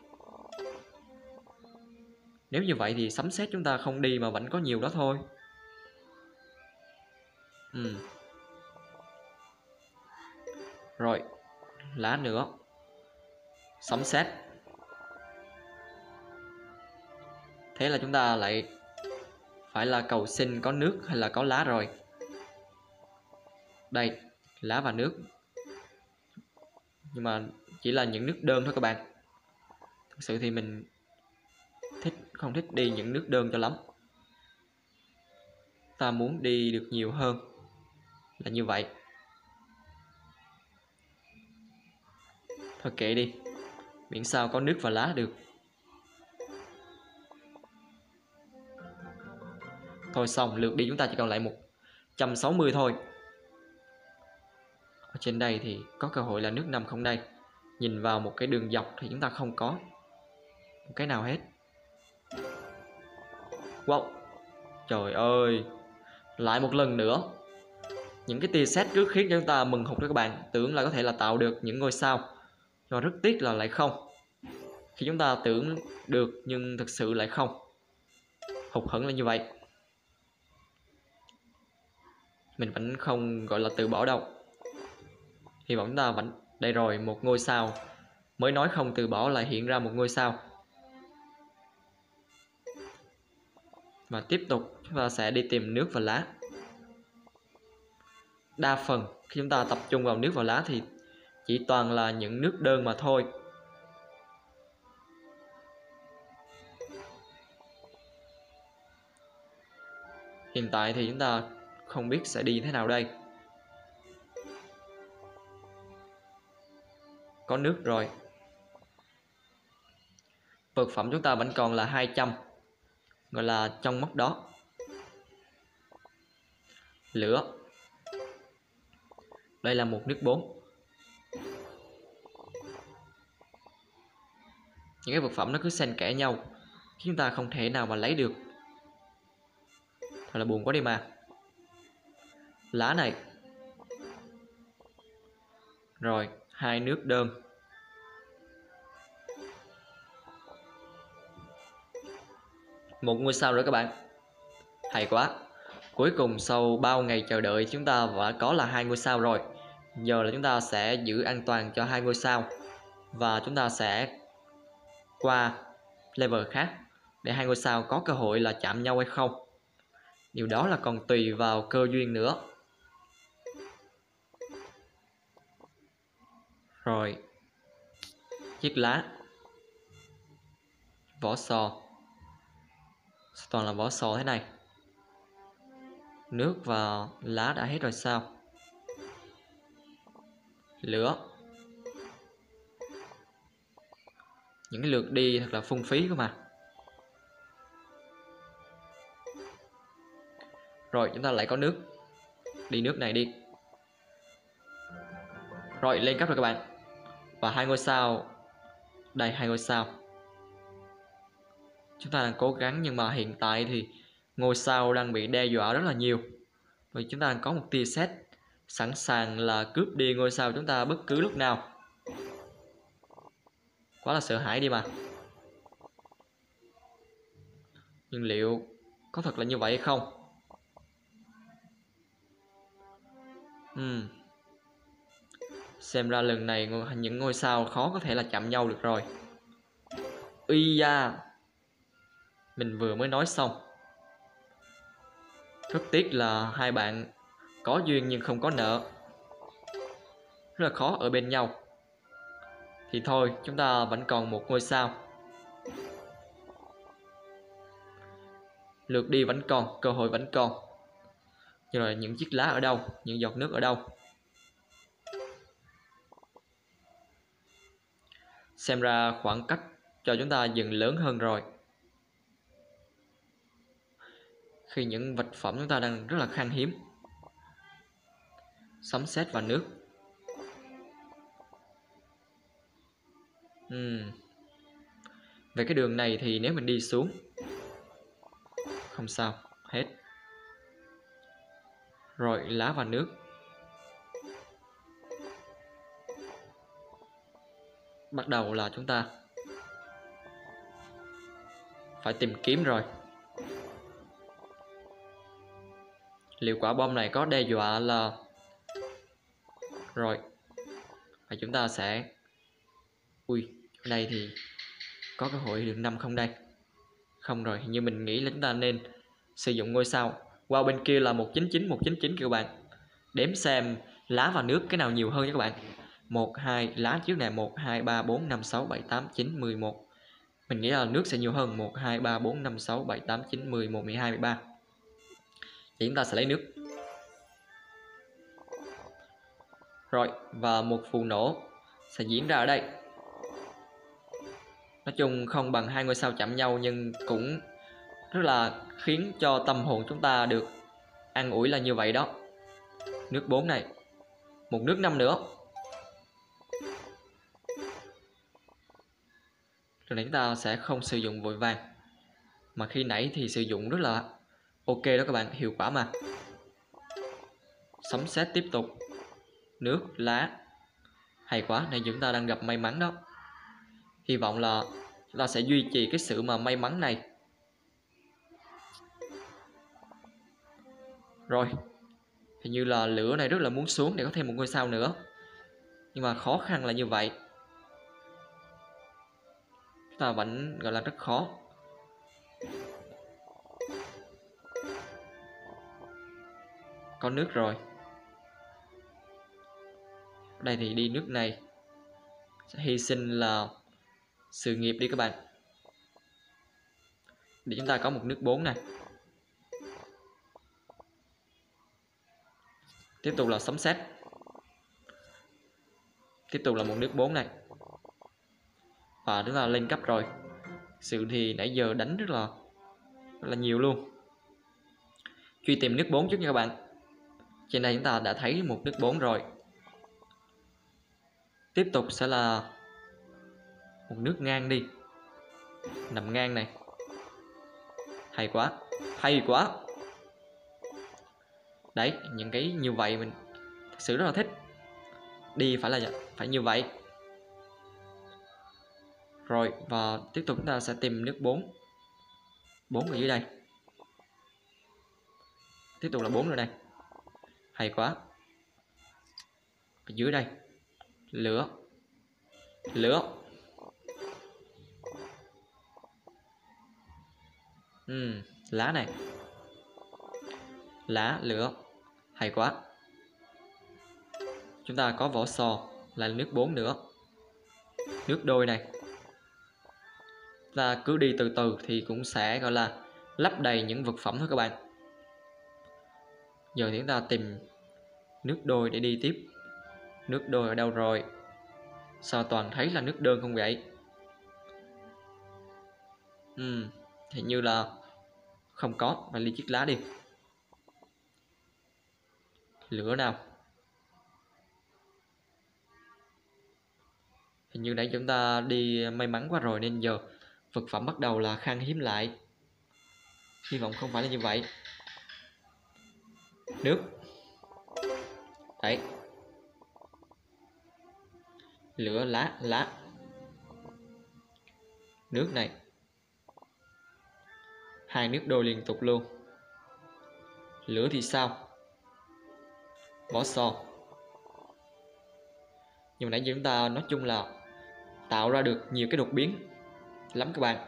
Nếu như vậy thì sấm sét chúng ta không đi mà vẫn có nhiều đó thôi. Rồi. Lá nữa. Sấm sét. Thế là chúng ta lại phải là cầu xin có nước hay là có lá rồi. Đây, lá và nước. Nhưng mà chỉ là những nước đơn thôi các bạn. Thực sự thì mình không thích đi những nước đơn cho lắm. Ta muốn đi được nhiều hơn. Là như vậy. Thôi kệ đi. Miễn sao có nước và lá được. Thôi xong, lượt đi chúng ta chỉ còn lại 160 thôi. Ở trên đây thì có cơ hội là nước 5 không đây. Nhìn vào một cái đường dọc thì chúng ta không có một cái nào hết. Wow. Trời ơi. Lại một lần nữa. Những cái tia sét trước khiến cho chúng ta mừng hụt đó các bạn. Tưởng là có thể là tạo được những ngôi sao. Nhưng rất tiếc là lại không. Khi chúng ta tưởng được nhưng thực sự lại không. Hụt hẫng là như vậy. Mình vẫn không gọi là từ bỏ đâu. Hy vọng chúng ta vẫn... Đây rồi, một ngôi sao. Mới nói không từ bỏ lại hiện ra một ngôi sao. Và tiếp tục chúng ta sẽ đi tìm nước và lá. Đa phần khi chúng ta tập trung vào nước và lá thì chỉ toàn là những nước đơn mà thôi. Hiện tại thì chúng ta không biết sẽ đi thế nào đây. Có nước rồi. Vật phẩm chúng ta vẫn còn là 200, gọi là trong mốc đó. Lửa. Đây là một nước 4. Những cái vật phẩm nó cứ xen kẽ nhau, chúng ta không thể nào mà lấy được. Thật là buồn quá đi mà. Lá này. Rồi, 2 nước đơn. Một ngôi sao rồi các bạn. Hay quá. Cuối cùng sau bao ngày chờ đợi chúng ta đã có là 2 ngôi sao rồi. Giờ là chúng ta sẽ giữ an toàn cho 2 ngôi sao. Và chúng ta sẽ qua level khác để 2 ngôi sao có cơ hội là chạm nhau hay không. Điều đó là còn tùy vào cơ duyên nữa. Rồi. Chiếc lá. Vỏ sò. Toàn là vỏ sò thế này. Nước và lá đã hết rồi sao? Lửa. Những cái lượt đi thật là phung phí cơ mà. Rồi chúng ta lại có nước. Đi nước này đi. Rồi lên cấp rồi các bạn. Và 2 ngôi sao. Đây 2 ngôi sao. Chúng ta đang cố gắng nhưng mà hiện tại thì ngôi sao đang bị đe dọa rất là nhiều. Vì chúng ta đang có một tia sét sẵn sàng là cướp đi ngôi sao chúng ta bất cứ lúc nào. Quá là sợ hãi đi mà. Nhưng liệu có thật là như vậy hay không? Xem ra lần này những ngôi sao khó có thể là chạm nhau được rồi. Uy da. Mình vừa mới nói xong. Rất tiếc là hai bạn có duyên nhưng không có nợ. Rất là khó ở bên nhau. Thì thôi chúng ta vẫn còn một ngôi sao. Lượt đi vẫn còn, cơ hội vẫn còn. Nhưng rồi những chiếc lá ở đâu? Những giọt nước ở đâu? Xem ra khoảng cách cho chúng ta dần lớn hơn rồi. Khi những vật phẩm chúng ta đang rất là khan hiếm. Sấm sét và nước. Về cái đường này thì nếu mình đi xuống không sao, hết. Rồi lá và nước. Bắt đầu là chúng ta phải tìm kiếm rồi. Liệu quả bom này có đe dọa là... Rồi. Và chúng ta sẽ... Ui, ở đây thì có cơ hội được 5 không đây? Không rồi, như mình nghĩ là chúng ta nên sử dụng ngôi sao. Wow, bên kia là 199, 199 kìa các bạn. Đếm xem lá và nước cái nào nhiều hơn nha các bạn. 1, 2, lá trước này 1, 2, 3, 4, 5, 6, 7, 8, 9, 11. Mình nghĩ là nước sẽ nhiều hơn. 1, 2, 3, 4, 5, 6, 7, 8, 9, 11, 12, 13. Thì chúng ta sẽ lấy nước. Rồi, và một vụ nổ sẽ diễn ra ở đây. Nói chung không bằng 2 ngôi sao chạm nhau nhưng cũng rất là khiến cho tâm hồn chúng ta được an ủi là như vậy đó. Nước 4 này. Một nước 5 nữa. Rồi chúng ta sẽ không sử dụng vội vàng. Mà khi nãy thì sử dụng rất là ok đó các bạn, hiệu quả mà. Sấm sét tiếp tục. Nước, lá. Hay quá, này chúng ta đang gặp may mắn đó. Hy vọng là chúng ta sẽ duy trì cái sự mà may mắn này. Rồi. Hình như là lửa này rất là muốn xuống để có thêm một ngôi sao nữa. Nhưng mà khó khăn là như vậy. Chúng ta vẫn gọi là rất khó. Có nước rồi. Ở đây thì đi nước này. Sẽ hy sinh là sự nghiệp đi các bạn. Để chúng ta có một nước 4 này. Tiếp tục là sấm sét. Tiếp tục là một nước 4 này. Và chúng ta lên cấp rồi. Sự thì nãy giờ đánh rất là nhiều luôn. Truy tìm nước 4 trước nha các bạn. Trên đây chúng ta đã thấy một nước 4 rồi. Tiếp tục sẽ là một nước ngang đi. Nằm ngang này. Hay quá. Hay quá. Đấy, những cái như vậy mình thật sự rất là thích. Đi phải như vậy. Rồi, và tiếp tục chúng ta sẽ tìm nước 4. 4 ở dưới đây. Tiếp tục là 4 rồi này. Hay quá. Ở dưới đây. Lửa. Lửa. Lá này. Lá, lửa. Hay quá. Chúng ta có vỏ sò, là nước 4 nữa. Nước đôi này. Ta cứ đi từ từ thì cũng sẽ gọi là lấp đầy những vật phẩm thôi các bạn. Giờ thì chúng ta tìm nước đôi để đi tiếp. Nước đôi ở đâu rồi? Sao toàn thấy là nước đơn không vậy? Hình như là không có. Phải ly chiếc lá đi. Lửa nào? Hình như nãy chúng ta đi may mắn quá rồi nên giờ vật phẩm bắt đầu là khan hiếm lại. Hy vọng không phải là như vậy. Nước. Đấy. Lửa, lá, lá. Nước này. 2 nước đôi liên tục luôn. Lửa thì sao? Vỏ sò. Nhưng nãy giờ chúng ta nói chung là tạo ra được nhiều cái đột biến lắm các bạn.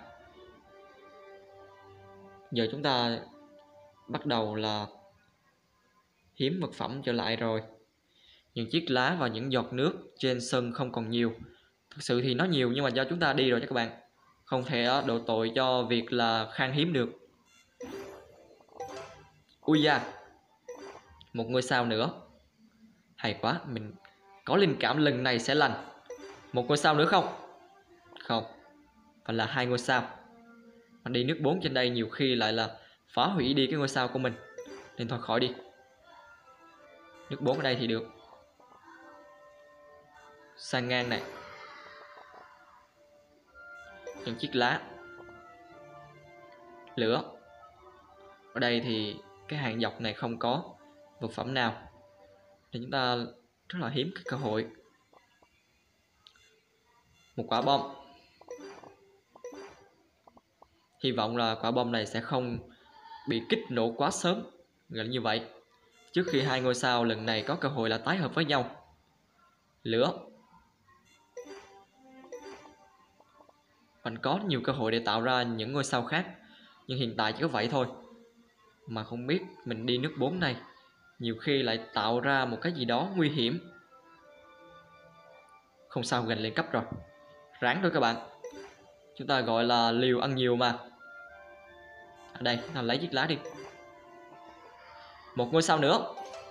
Giờ chúng ta bắt đầu là hiếm vật phẩm trở lại rồi. Những chiếc lá và những giọt nước trên sân không còn nhiều. Thực sự thì nó nhiều nhưng mà do chúng ta đi rồi nha các bạn. Không thể đổ tội cho việc là khan hiếm được. Ui da. Một ngôi sao nữa. Hay quá. Mình có linh cảm lần này sẽ lành. Một ngôi sao nữa không? Không. Phải là 2 ngôi sao. Mà đi nước 4 trên đây nhiều khi lại là phá hủy đi cái ngôi sao của mình. Nên thôi khỏi đi. Nước 4 ở đây thì được. Sang ngang này. Những chiếc lá. Lửa. Ở đây thì cái hàng dọc này không có vật phẩm nào. Nên chúng ta rất là hiếm cái cơ hội. Một quả bom. Hy vọng là quả bom này sẽ không bị kích nổ quá sớm. Gọi là như vậy. Trước khi 2 ngôi sao lần này có cơ hội là tái hợp với nhau. Lửa. Mình có nhiều cơ hội để tạo ra những ngôi sao khác. Nhưng hiện tại chỉ có vậy thôi. Mà không biết mình đi nước 4 này nhiều khi lại tạo ra một cái gì đó nguy hiểm. Không sao, gần lên cấp rồi. Ráng thôi các bạn. Chúng ta gọi là liều ăn nhiều mà. Ở đây, nào lấy chiếc lá đi. Một ngôi sao nữa.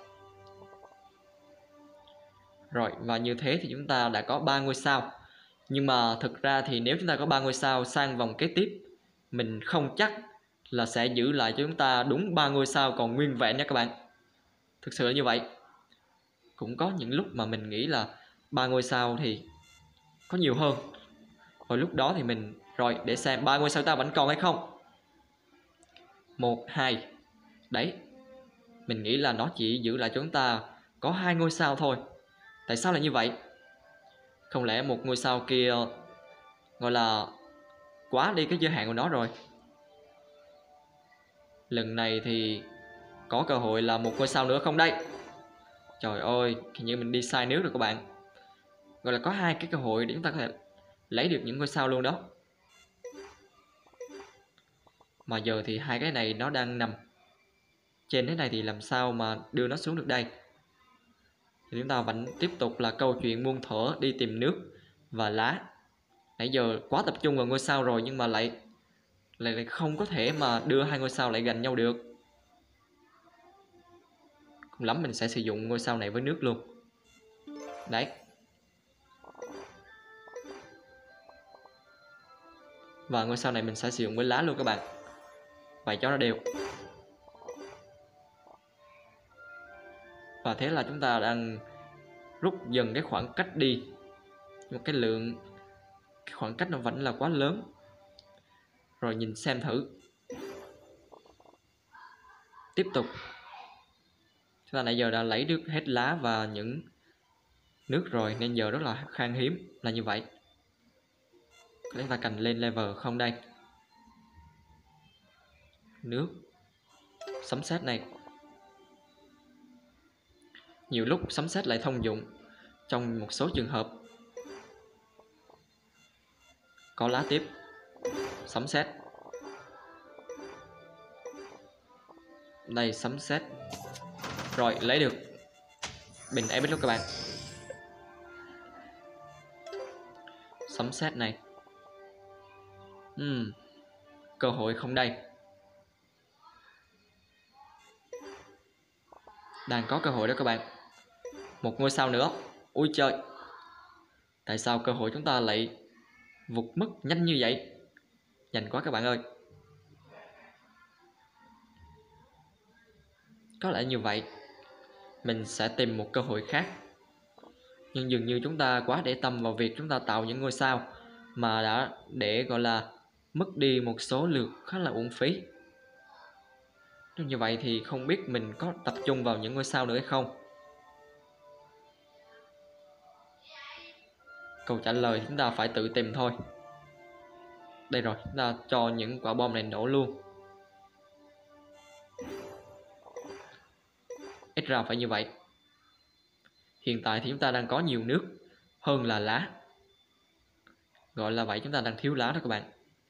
Rồi, và như thế thì chúng ta đã có 3 ngôi sao. Nhưng mà thực ra thì nếu chúng ta có 3 ngôi sao sang vòng kế tiếp, mình không chắc là sẽ giữ lại cho chúng ta đúng 3 ngôi sao còn nguyên vẹn nha các bạn. Thực sự là như vậy. Cũng có những lúc mà mình nghĩ là 3 ngôi sao thì có nhiều hơn. Hồi lúc đó thì mình... Rồi, để xem 3 ngôi sao ta vẫn còn hay không. 1, 2. Đấy. Mình nghĩ là nó chỉ giữ lại cho chúng ta có 2 ngôi sao thôi. Tại sao lại như vậy? Không lẽ một ngôi sao kia gọi là quá đi cái giới hạn của nó rồi. Lần này thì có cơ hội là một ngôi sao nữa không đây? Trời ơi, hình như mình đi sai nước rồi các bạn. Gọi là có 2 cái cơ hội để chúng ta có thể lấy được những ngôi sao luôn đó. Mà giờ thì 2 cái này nó đang nằm trên thế này thì làm sao mà đưa nó xuống được đây? Thì chúng ta vẫn tiếp tục là câu chuyện muôn thuở đi tìm nước và lá. Nãy giờ quá tập trung vào ngôi sao rồi nhưng mà lại không có thể mà đưa 2 ngôi sao lại gần nhau được. Cùng lắm mình sẽ sử dụng ngôi sao này với nước luôn. Đấy. Và ngôi sao này mình sẽ sử dụng với lá luôn các bạn. Vậy cho nó đều. Và thế là chúng ta đang rút dần cái khoảng cách đi. Một cái khoảng cách nó vẫn là quá lớn. Rồi nhìn xem thử. Tiếp tục. Chúng ta nãy giờ đã lấy được hết lá và những nước rồi, nên giờ rất là khan hiếm là như vậy. Chúng ta cần lên level không đây? Nước. Sấm sét này. Nhiều lúc sấm sét lại thông dụng trong một số trường hợp. Có lá tiếp. Sấm sét. Đây sấm sét. Rồi lấy được bình epic luôn các bạn. Sấm sét này. Cơ hội không đây? Đang có cơ hội đó các bạn. Một ngôi sao nữa. Ui trời. Tại sao cơ hội chúng ta lại vụt mất nhanh như vậy? Nhanh quá các bạn ơi. Có lẽ như vậy. Mình sẽ tìm một cơ hội khác. Nhưng dường như chúng ta quá để tâm vào việc chúng ta tạo những ngôi sao mà đã để gọi là mất đi một số lượt khá là uổng phí. Nếu như vậy thì không biết mình có tập trung vào những ngôi sao nữa hay không? Câu trả lời chúng ta phải tự tìm thôi. Đây rồi, chúng ta cho những quả bom này nổ luôn. Ít ra phải như vậy. Hiện tại thì chúng ta đang có nhiều nước hơn là lá. Gọi là vậy, chúng ta đang thiếu lá đó các bạn.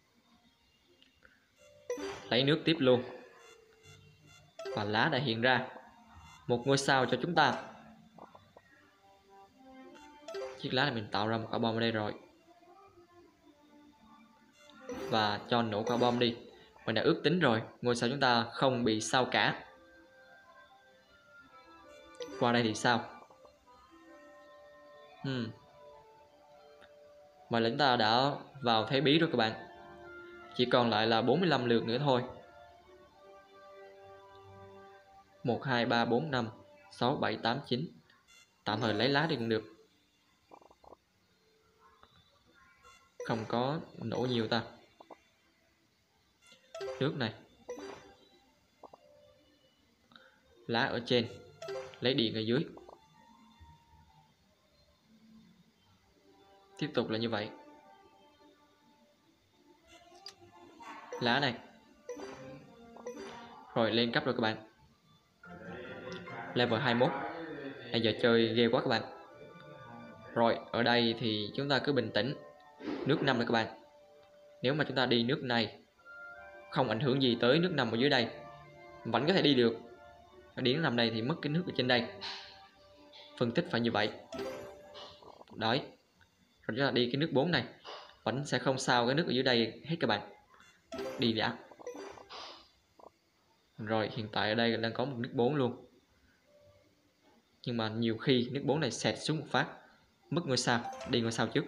Lấy nước tiếp luôn. Và lá đã hiện ra. Một ngôi sao cho chúng ta. Chiếc lá này mình tạo ra một quả bom ở đây rồi. Và cho nổ quả bom đi. Mình đã ước tính rồi, ngôi sao chúng ta không bị sao cả. Qua đây thì sao? Mà chúng ta đã vào thế bí rồi các bạn. Chỉ còn lại là 45 lượt nữa thôi. 1, 2, 3, 4, 5, 6, 7, 8, 9. Tạm thời lấy lá đi cũng được. Không có nổ nhiều ta. Nước này. Lá ở trên. Lấy điện ở dưới. Tiếp tục là như vậy. Lá này. Rồi lên cấp rồi các bạn. Level 21. Bây giờ chơi ghê quá các bạn. Rồi ở đây thì chúng ta cứ bình tĩnh. Nước 5 này các bạn. Nếu mà chúng ta đi nước này không ảnh hưởng gì tới nước 5 ở dưới đây, vẫn có thể đi được. Đi nước 5 đây thì mất cái nước ở trên đây. Phân tích phải như vậy. Đấy. Rồi chúng ta đi cái nước 4 này, vẫn sẽ không sao cái nước ở dưới đây hết các bạn. Đi đã. Rồi hiện tại ở đây đang có một nước 4 luôn. Nhưng mà nhiều khi nước 4 này xẹt xuống một phát, mất ngôi sao. Đi ngôi sao trước.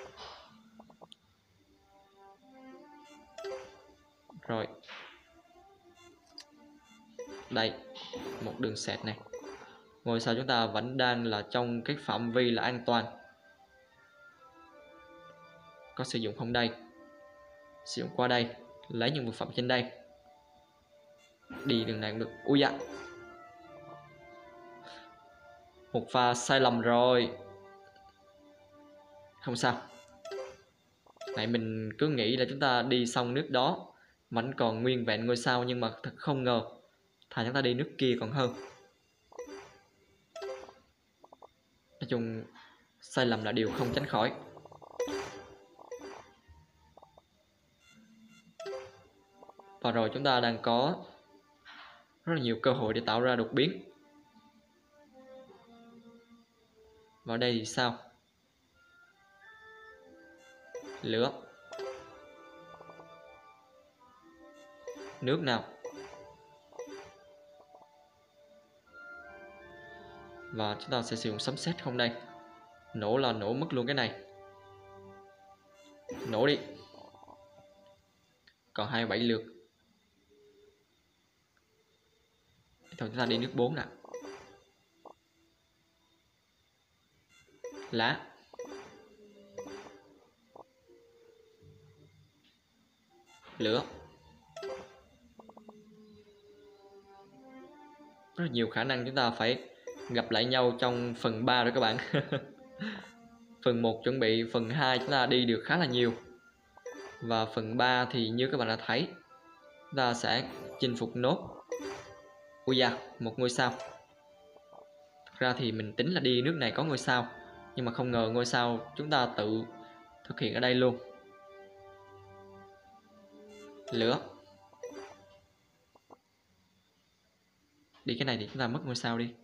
Rồi. Đây. Một đường xẹt này. Ngôi sao chúng ta vẫn đang là trong cái phạm vi là an toàn. Có sử dụng không đây? Sử dụng qua đây. Lấy những vật phẩm trên đây. Đi đường này cũng được. Ui dạ. Một pha sai lầm rồi. Không sao. Này mình cứ nghĩ là chúng ta đi xong nước đó vẫn còn nguyên vẹn ngôi sao, nhưng mà thật không ngờ thà chúng ta đi nước kia còn hơn. Nói chung sai lầm là điều không tránh khỏi. Và rồi chúng ta đang có rất là nhiều cơ hội để tạo ra đột biến. Vào đây thì sao? Lửa. Nước nào? Và chúng ta sẽ sử dụng sấm sét không đây. Nổ là nổ mất luôn cái này. Nổ đi. Còn 27 lượt. Thôi chúng ta đi nước 4 nè. Lá. Lửa. Rất là nhiều khả năng chúng ta phải gặp lại nhau trong phần 3 rồi các bạn. Phần 1 chuẩn bị, phần 2 chúng ta đi được khá là nhiều. Và phần 3 thì như các bạn đã thấy, chúng ta sẽ chinh phục nốt. Ui da, một ngôi sao. Thực ra thì mình tính là đi nước này có ngôi sao, nhưng mà không ngờ ngôi sao chúng ta tự thực hiện ở đây luôn. Lửa. Đi cái này thì chúng ta mất ngôi sao đi.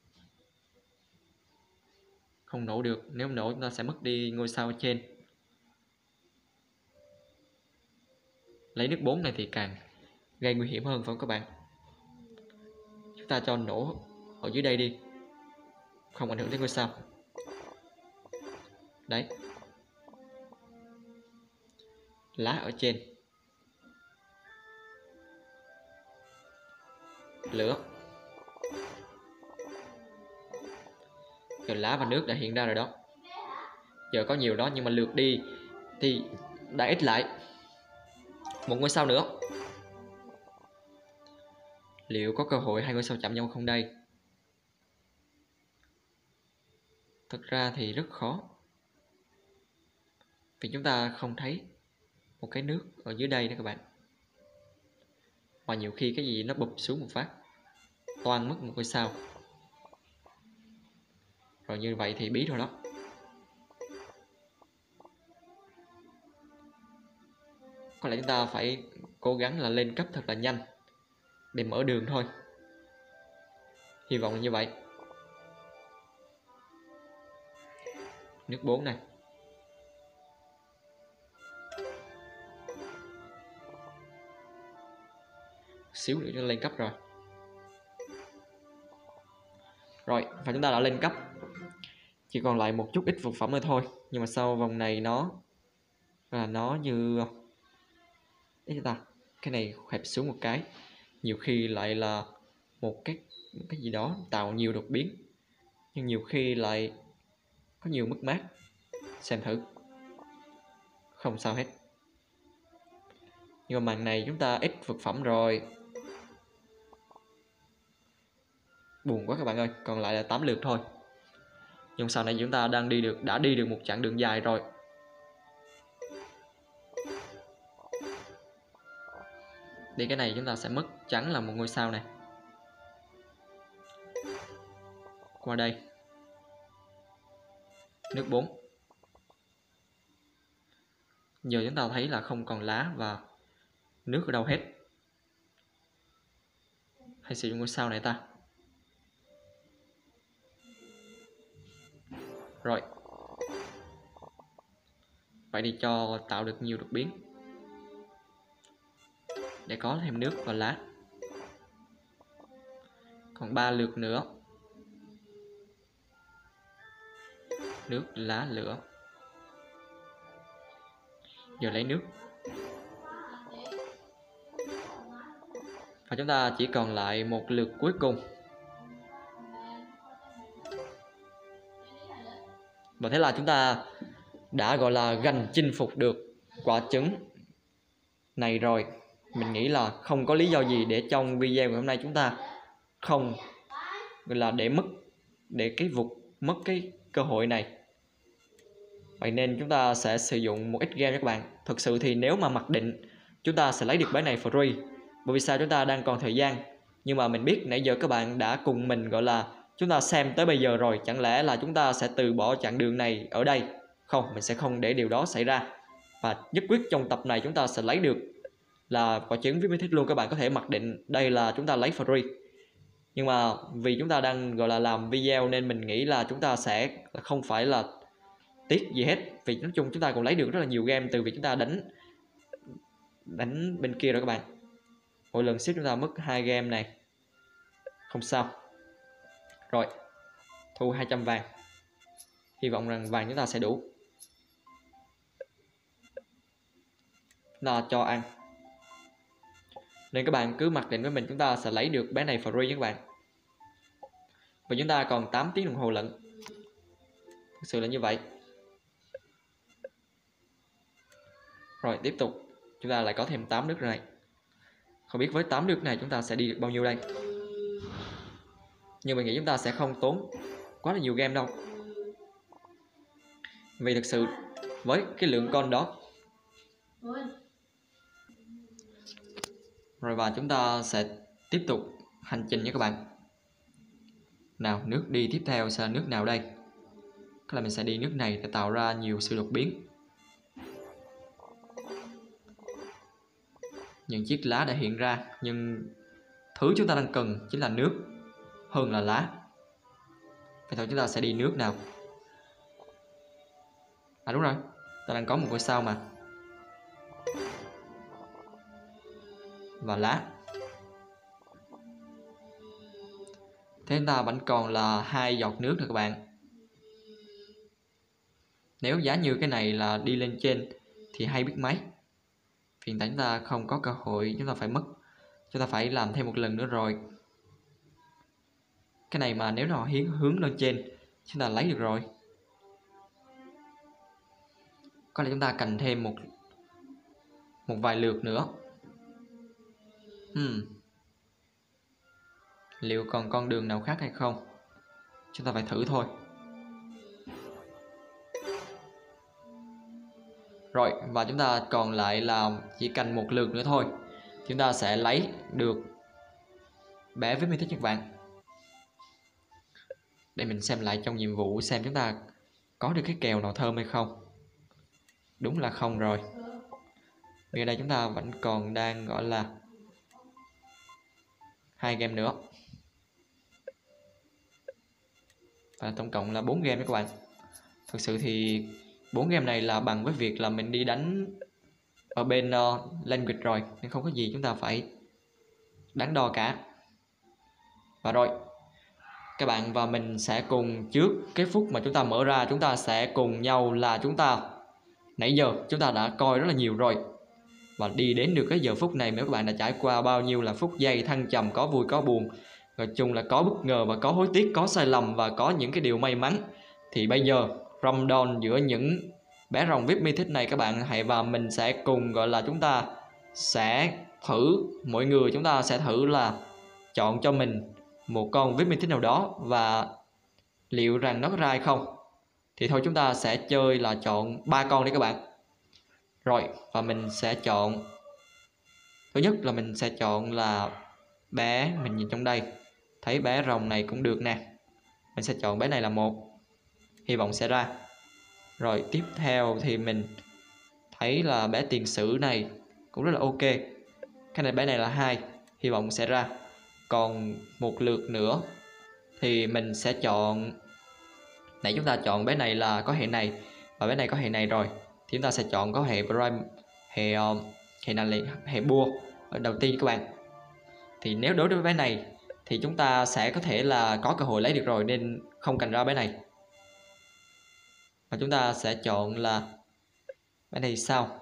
Không nổ được, nếu nổ chúng ta sẽ mất đi ngôi sao ở trên. Lấy nước 4 này thì càng gây nguy hiểm hơn phải không các bạn? Chúng ta cho nổ ở dưới đây đi, không ảnh hưởng đến ngôi sao. Đấy. Lá ở trên. Lửa. Giờ lá và nước đã hiện ra rồi đó. Giờ có nhiều đó nhưng mà lượt đi thì đã ít lại. Một ngôi sao nữa. Liệu có cơ hội hai ngôi sao chạm nhau không đây? Thật ra thì rất khó, vì chúng ta không thấy một cái nước ở dưới đây đó các bạn. Và nhiều khi cái gì nó bụp xuống một phát, toan mất một ngôi sao. Rồi như vậy thì bí rồi đó. Có lẽ chúng ta phải cố gắng là lên cấp thật là nhanh để mở đường thôi. Hy vọng là như vậy. Nước 4 này. Xíu nữa cho lên cấp rồi. Rồi, và chúng ta đã lên cấp. Chỉ còn lại một chút ít vật phẩm nữa thôi. Nhưng mà sau vòng này nó như đấy ta. Cái này hẹp xuống một cái. Nhiều khi lại là một cái gì đó tạo nhiều đột biến, nhưng nhiều khi lại có nhiều mất mát. Xem thử. Không sao hết. Nhưng mà màn này chúng ta ít vật phẩm rồi. Buồn quá các bạn ơi. Còn lại là 8 lượt thôi. Nhưng sau này chúng ta đã đi được một chặng đường dài rồi. Đi cái này chúng ta sẽ mất chắn là một ngôi sao này. Qua đây. Nước 4. Giờ chúng ta thấy là không còn lá và nước ở đâu hết. Hay sử dụng ngôi sao này ta. Rồi. Vậy thì cho tạo được nhiều đột biến để có thêm nước và lá. Còn 3 lượt nữa. Nước, lá, lửa. Giờ lấy nước. Và chúng ta chỉ còn lại một lượt cuối cùng. Và thế là chúng ta đã gọi là gần chinh phục được quả trứng này rồi. Mình nghĩ là không có lý do gì để trong video ngày hôm nay chúng ta không gọi là để cái vụt mất cái cơ hội này. Vậy nên chúng ta sẽ sử dụng một ít game các bạn. Thực sự thì nếu mà mặc định chúng ta sẽ lấy được bán này free. Bởi vì sao? Chúng ta đang còn thời gian. Nhưng mà mình biết nãy giờ các bạn đã cùng mình gọi là chúng ta xem tới bây giờ rồi. Chẳng lẽ là chúng ta sẽ từ bỏ chặng đường này ở đây? Không, mình sẽ không để điều đó xảy ra. Và nhất quyết trong tập này chúng ta sẽ lấy được là quả trứng với thích luôn. Các bạn có thể mặc định đây là chúng ta lấy free. Nhưng mà vì chúng ta đang gọi là làm video nên mình nghĩ là chúng ta sẽ không phải là tiếc gì hết. Vì nói chung chúng ta còn lấy được rất là nhiều game từ việc chúng ta đánh bên kia rồi các bạn. Mỗi lần ship chúng ta mất 2 game này. Không sao. Rồi. thu 200 vàng. Hy vọng rằng vàng chúng ta sẽ đủ. Là cho ăn. Nên các bạn cứ mặc định với mình, chúng ta sẽ lấy được bé này free nha các bạn. Và chúng ta còn 8 tiếng đồng hồ lận. Thực sự là như vậy. Rồi tiếp tục, chúng ta lại có thêm 8 nước này. Không biết với 8 nước này chúng ta sẽ đi được bao nhiêu đây. Nhưng mình nghĩ chúng ta sẽ không tốn quá là nhiều game đâu. Vì thực sự với cái lượng con đó. Rồi và chúng ta sẽ tiếp tục hành trình nha các bạn. Nào, nước đi tiếp theo sẽ là nước nào đây? Có là mình sẽ đi nước này để tạo ra nhiều sự đột biến. Những chiếc lá đã hiện ra, nhưng thứ chúng ta đang cần chính là nước hơn là lá. Vậy thôi chúng ta sẽ đi nước nào. À đúng rồi, ta đang có một ngôi sao mà. Và lá. Thế chúng ta vẫn còn là 2 giọt nước nữa các bạn. Nếu giá như cái này là đi lên trên thì hay biết mấy. Hiện tại chúng ta không có cơ hội, chúng ta phải mất. Chúng ta phải làm thêm một lần nữa rồi. Cái này mà nếu nó hướng lên trên, chúng ta lấy được rồi. Có lẽ chúng ta cần thêm một vài lượt nữa. Liệu còn con đường nào khác hay không? Chúng ta phải thử thôi. Rồi, và chúng ta còn lại là chỉ cần một lượt nữa thôi. Chúng ta sẽ lấy được bé với Mythic các bạn. Để mình xem lại trong nhiệm vụ xem chúng ta có được cái kèo nào thơm hay không. Đúng là không rồi. Vì ở đây chúng ta vẫn còn đang gọi là 2 game nữa. Và tổng cộng là 4 game đó các bạn. Thực sự thì 4 game này là bằng với việc là mình đi đánh ở bên Language rồi, nên không có gì chúng ta phải đắn đo cả. Và rồi, các bạn và mình sẽ cùng trước cái phút mà chúng ta mở ra, chúng ta sẽ cùng nhau là chúng ta nãy giờ chúng ta đã coi rất là nhiều rồi. Và đi đến được cái giờ phút này, nếu các bạn đã trải qua bao nhiêu là phút giây thăng trầm, có vui có buồn, nói chung là có bất ngờ và có hối tiếc, có sai lầm và có những cái điều may mắn. Thì bây giờ Ramadan giữa những bé rồng VIP Mythic này, các bạn hãy và mình sẽ cùng gọi là chúng ta sẽ thử, mỗi người chúng ta sẽ thử là chọn cho mình một con VIP Mythic nào đó, và liệu rằng nó có ra hay không. Thì thôi chúng ta sẽ chơi là chọn 3 con đi các bạn. Rồi, và mình sẽ chọn, thứ nhất là mình sẽ chọn là bé, mình nhìn trong đây thấy bé rồng này cũng được nè. Mình sẽ chọn bé này là 1, hy vọng sẽ ra. Rồi tiếp theo thì mình thấy là bé tiền sử này cũng rất là ok. Cái này bé này là 2, hy vọng sẽ ra. Còn một lượt nữa thì mình sẽ chọn, nãy chúng ta chọn bé này là có hệ này và bé này có hệ này rồi, thì chúng ta sẽ chọn có hệ Prime, hệ này là hệ bua ở đầu tiên các bạn. Thì nếu đối với bé này thì chúng ta sẽ có thể là có cơ hội lấy được rồi, nên không cần ra bé này. Và chúng ta sẽ chọn là bé này sao?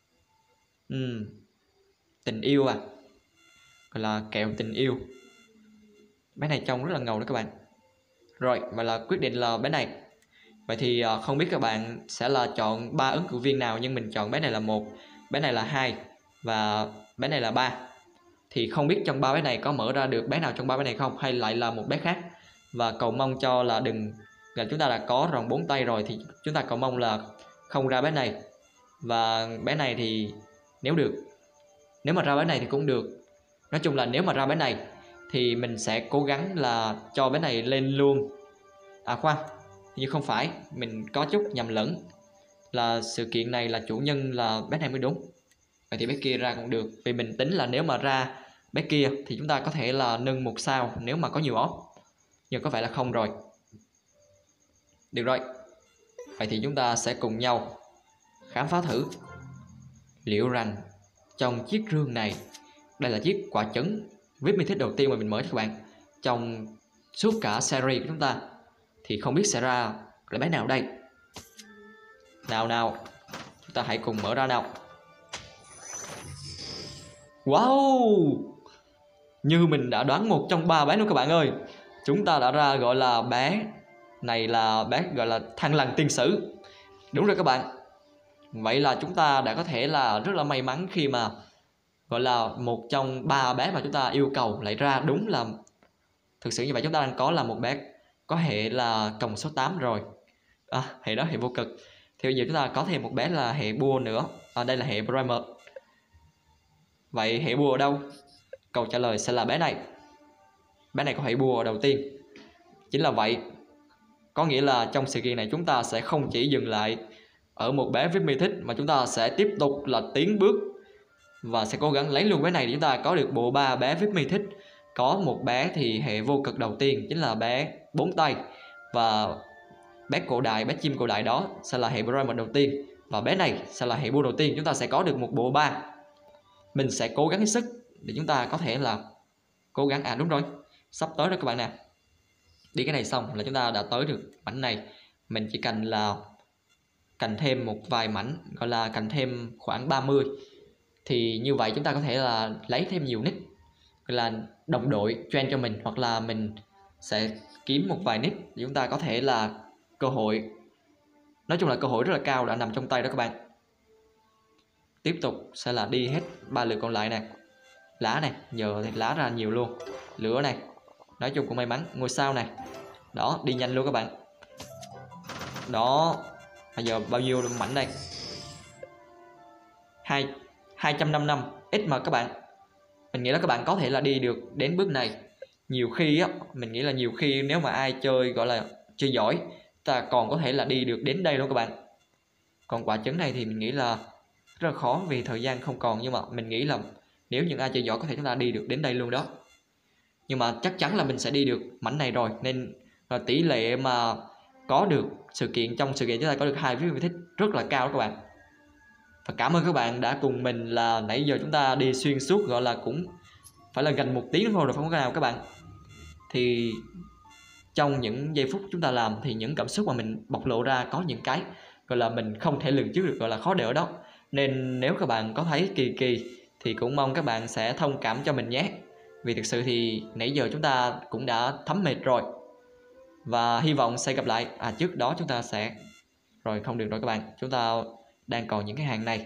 Tình yêu à, gọi là kẹo tình yêu. Bé này trông rất là ngầu đó các bạn. Rồi, và là quyết định là bé này. Vậy thì không biết các bạn sẽ là chọn 3 ứng cử viên nào, nhưng mình chọn bé này là 1, bé này là 2 và bé này là 3. Thì không biết trong 3 bé này có mở ra được bé nào trong 3 bé này không, hay lại là một bé khác. Và cầu mong cho là đừng, là chúng ta đã có rồng 4 tay rồi thì chúng ta cầu mong là không ra bé này. Và bé này thì nếu được, nếu mà ra bé này thì cũng được. Nói chung là nếu mà ra bé này thì mình sẽ cố gắng là cho bé này lên luôn. À khoan, nhưng không phải, mình có chút nhầm lẫn, là sự kiện này là chủ nhân là bé này mới đúng. Vậy thì bé kia ra cũng được, vì mình tính là nếu mà ra bé kia thì chúng ta có thể là nâng 1 sao nếu mà có nhiều off, nhưng có vẻ là không rồi. Được rồi, vậy thì chúng ta sẽ cùng nhau khám phá thử liệu rằng trong chiếc rương này, đây là chiếc quả trứng VIP Mythic đầu tiên mà mình mở cho các bạn trong suốt cả series của chúng ta, thì không biết sẽ ra cái bé nào đây. Nào, chúng ta hãy cùng mở ra nào. Wow, như mình đã đoán một trong 3 bé luôn các bạn ơi. Chúng ta đã ra gọi là bé này là bé gọi là Thằn Lằn Tiên Sử. Đúng rồi các bạn. Vậy là chúng ta đã có thể là rất là may mắn khi mà gọi là một trong 3 bé mà chúng ta yêu cầu lại ra đúng là thực sự như vậy. Chúng ta đang có là một bé có hệ là còng số 8 rồi. Hệ đó hệ vô cực. Thì bây giờ chúng ta có thêm một bé là hệ bùa nữa. Đây là hệ primer. Vậy hệ bùa ở đâu? Câu trả lời sẽ là bé này. Bé này có hệ bùa đầu tiên. Chính là vậy. Có nghĩa là trong sự kiện này chúng ta sẽ không chỉ dừng lại ở một bé VIP Mythic mà chúng ta sẽ tiếp tục là tiến bước và sẽ cố gắng lấy luôn bé này để chúng ta có được bộ 3 bé VIP Mythic. Có một bé thì hệ vô cực đầu tiên chính là bé 4 tay, và bé cổ đại, bé chim cổ đại đó sẽ là hệ primer đầu tiên, và bé này sẽ là hệ bùa đầu tiên. Chúng ta sẽ có được một bộ 3. Mình sẽ cố gắng hết sức để chúng ta có thể là cố gắng. Đúng rồi, sắp tới đó các bạn nè. Đi cái này xong là chúng ta đã tới được mảnh này. Mình chỉ cần là cành thêm một vài mảnh, gọi là cành thêm khoảng 30, thì như vậy chúng ta có thể là lấy thêm nhiều nick, gọi là đồng đội join cho mình, hoặc là mình sẽ kiếm một vài nick để chúng ta có thể là cơ hội, nói chung là cơ hội rất là cao đã nằm trong tay đó các bạn. Tiếp tục sẽ là đi hết 3 lượt còn lại này. Lá này, giờ thì lá ra nhiều luôn. Lửa này, nói chung cũng may mắn. Ngôi sao này, đó, đi nhanh luôn các bạn. Đó, bây giờ bao nhiêu mảnh đây? 255 ít mà các bạn. Mình nghĩ là các bạn có thể là đi được đến bước này. Nhiều khi á, mình nghĩ là nhiều khi nếu mà ai chơi gọi là chơi giỏi, ta còn có thể là đi được đến đây luôn các bạn. Còn quả trứng này thì mình nghĩ là rất là khó vì thời gian không còn, nhưng mà mình nghĩ là nếu những ai chơi giỏi có thể chúng ta đi được đến đây luôn đó. Nhưng mà chắc chắn là mình sẽ đi được mảnh này rồi, nên tỷ lệ mà có được sự kiện trong sự kiện chúng ta có được 2 VIP thích rất là cao đó các bạn. Và cảm ơn các bạn đã cùng mình là nãy giờ chúng ta đi xuyên suốt, gọi là cũng phải là gần 1 tiếng thôi rồi phải không nào các bạn. Thì trong những giây phút chúng ta làm thì những cảm xúc mà mình bộc lộ ra có những cái gọi là mình không thể lường trước được, gọi là khó đỡ đó. Nên nếu các bạn có thấy kỳ thì cũng mong các bạn sẽ thông cảm cho mình nhé. Vì thực sự thì nãy giờ chúng ta cũng đã thấm mệt rồi. Và hy vọng sẽ gặp lại. Trước đó chúng ta sẽ... Rồi không được rồi các bạn. Chúng ta đang còn những cái hàng này.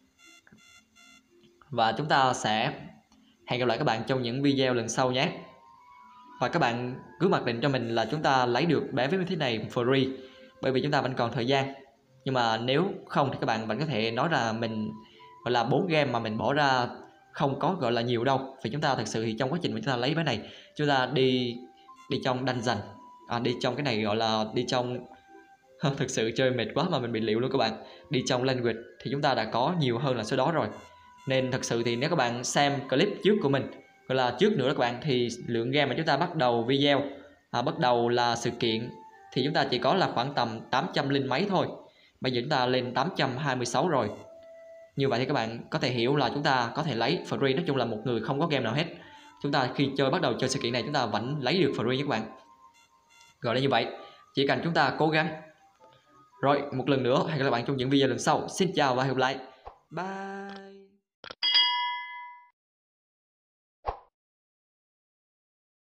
Và chúng ta sẽ hẹn gặp lại các bạn trong những video lần sau nhé. Và các bạn cứ mặc định cho mình là chúng ta lấy được bé với thế này free, bởi vì chúng ta vẫn còn thời gian. Nhưng mà nếu không thì các bạn vẫn có thể nói là mình gọi là 4 game mà mình bỏ ra không có gọi là nhiều đâu. Vì chúng ta thật sự thì trong quá trình mà chúng ta lấy bé này, chúng ta đi trong dungeon, đi trong cái này gọi là đi trong thực sự chơi mệt quá mà mình bị liệu luôn các bạn. Đi trong language thì chúng ta đã có nhiều hơn là số đó rồi. Nên thật sự thì nếu các bạn xem clip trước của mình, gọi là trước nữa các bạn, thì lượng game mà chúng ta bắt đầu video, bắt đầu là sự kiện thì chúng ta chỉ có là khoảng tầm 800 linh mấy thôi. Bây giờ chúng ta lên 826 rồi. Như vậy thì các bạn có thể hiểu là chúng ta có thể lấy free. Nói chung là một người không có game nào hết, chúng ta khi bắt đầu chơi sự kiện này chúng ta vẫn lấy được free nha các bạn. Gọi là như vậy, chỉ cần chúng ta cố gắng. Rồi một lần nữa hẹn gặp lại các bạn trong những video lần sau. Xin chào và hẹn gặp lại. Bye.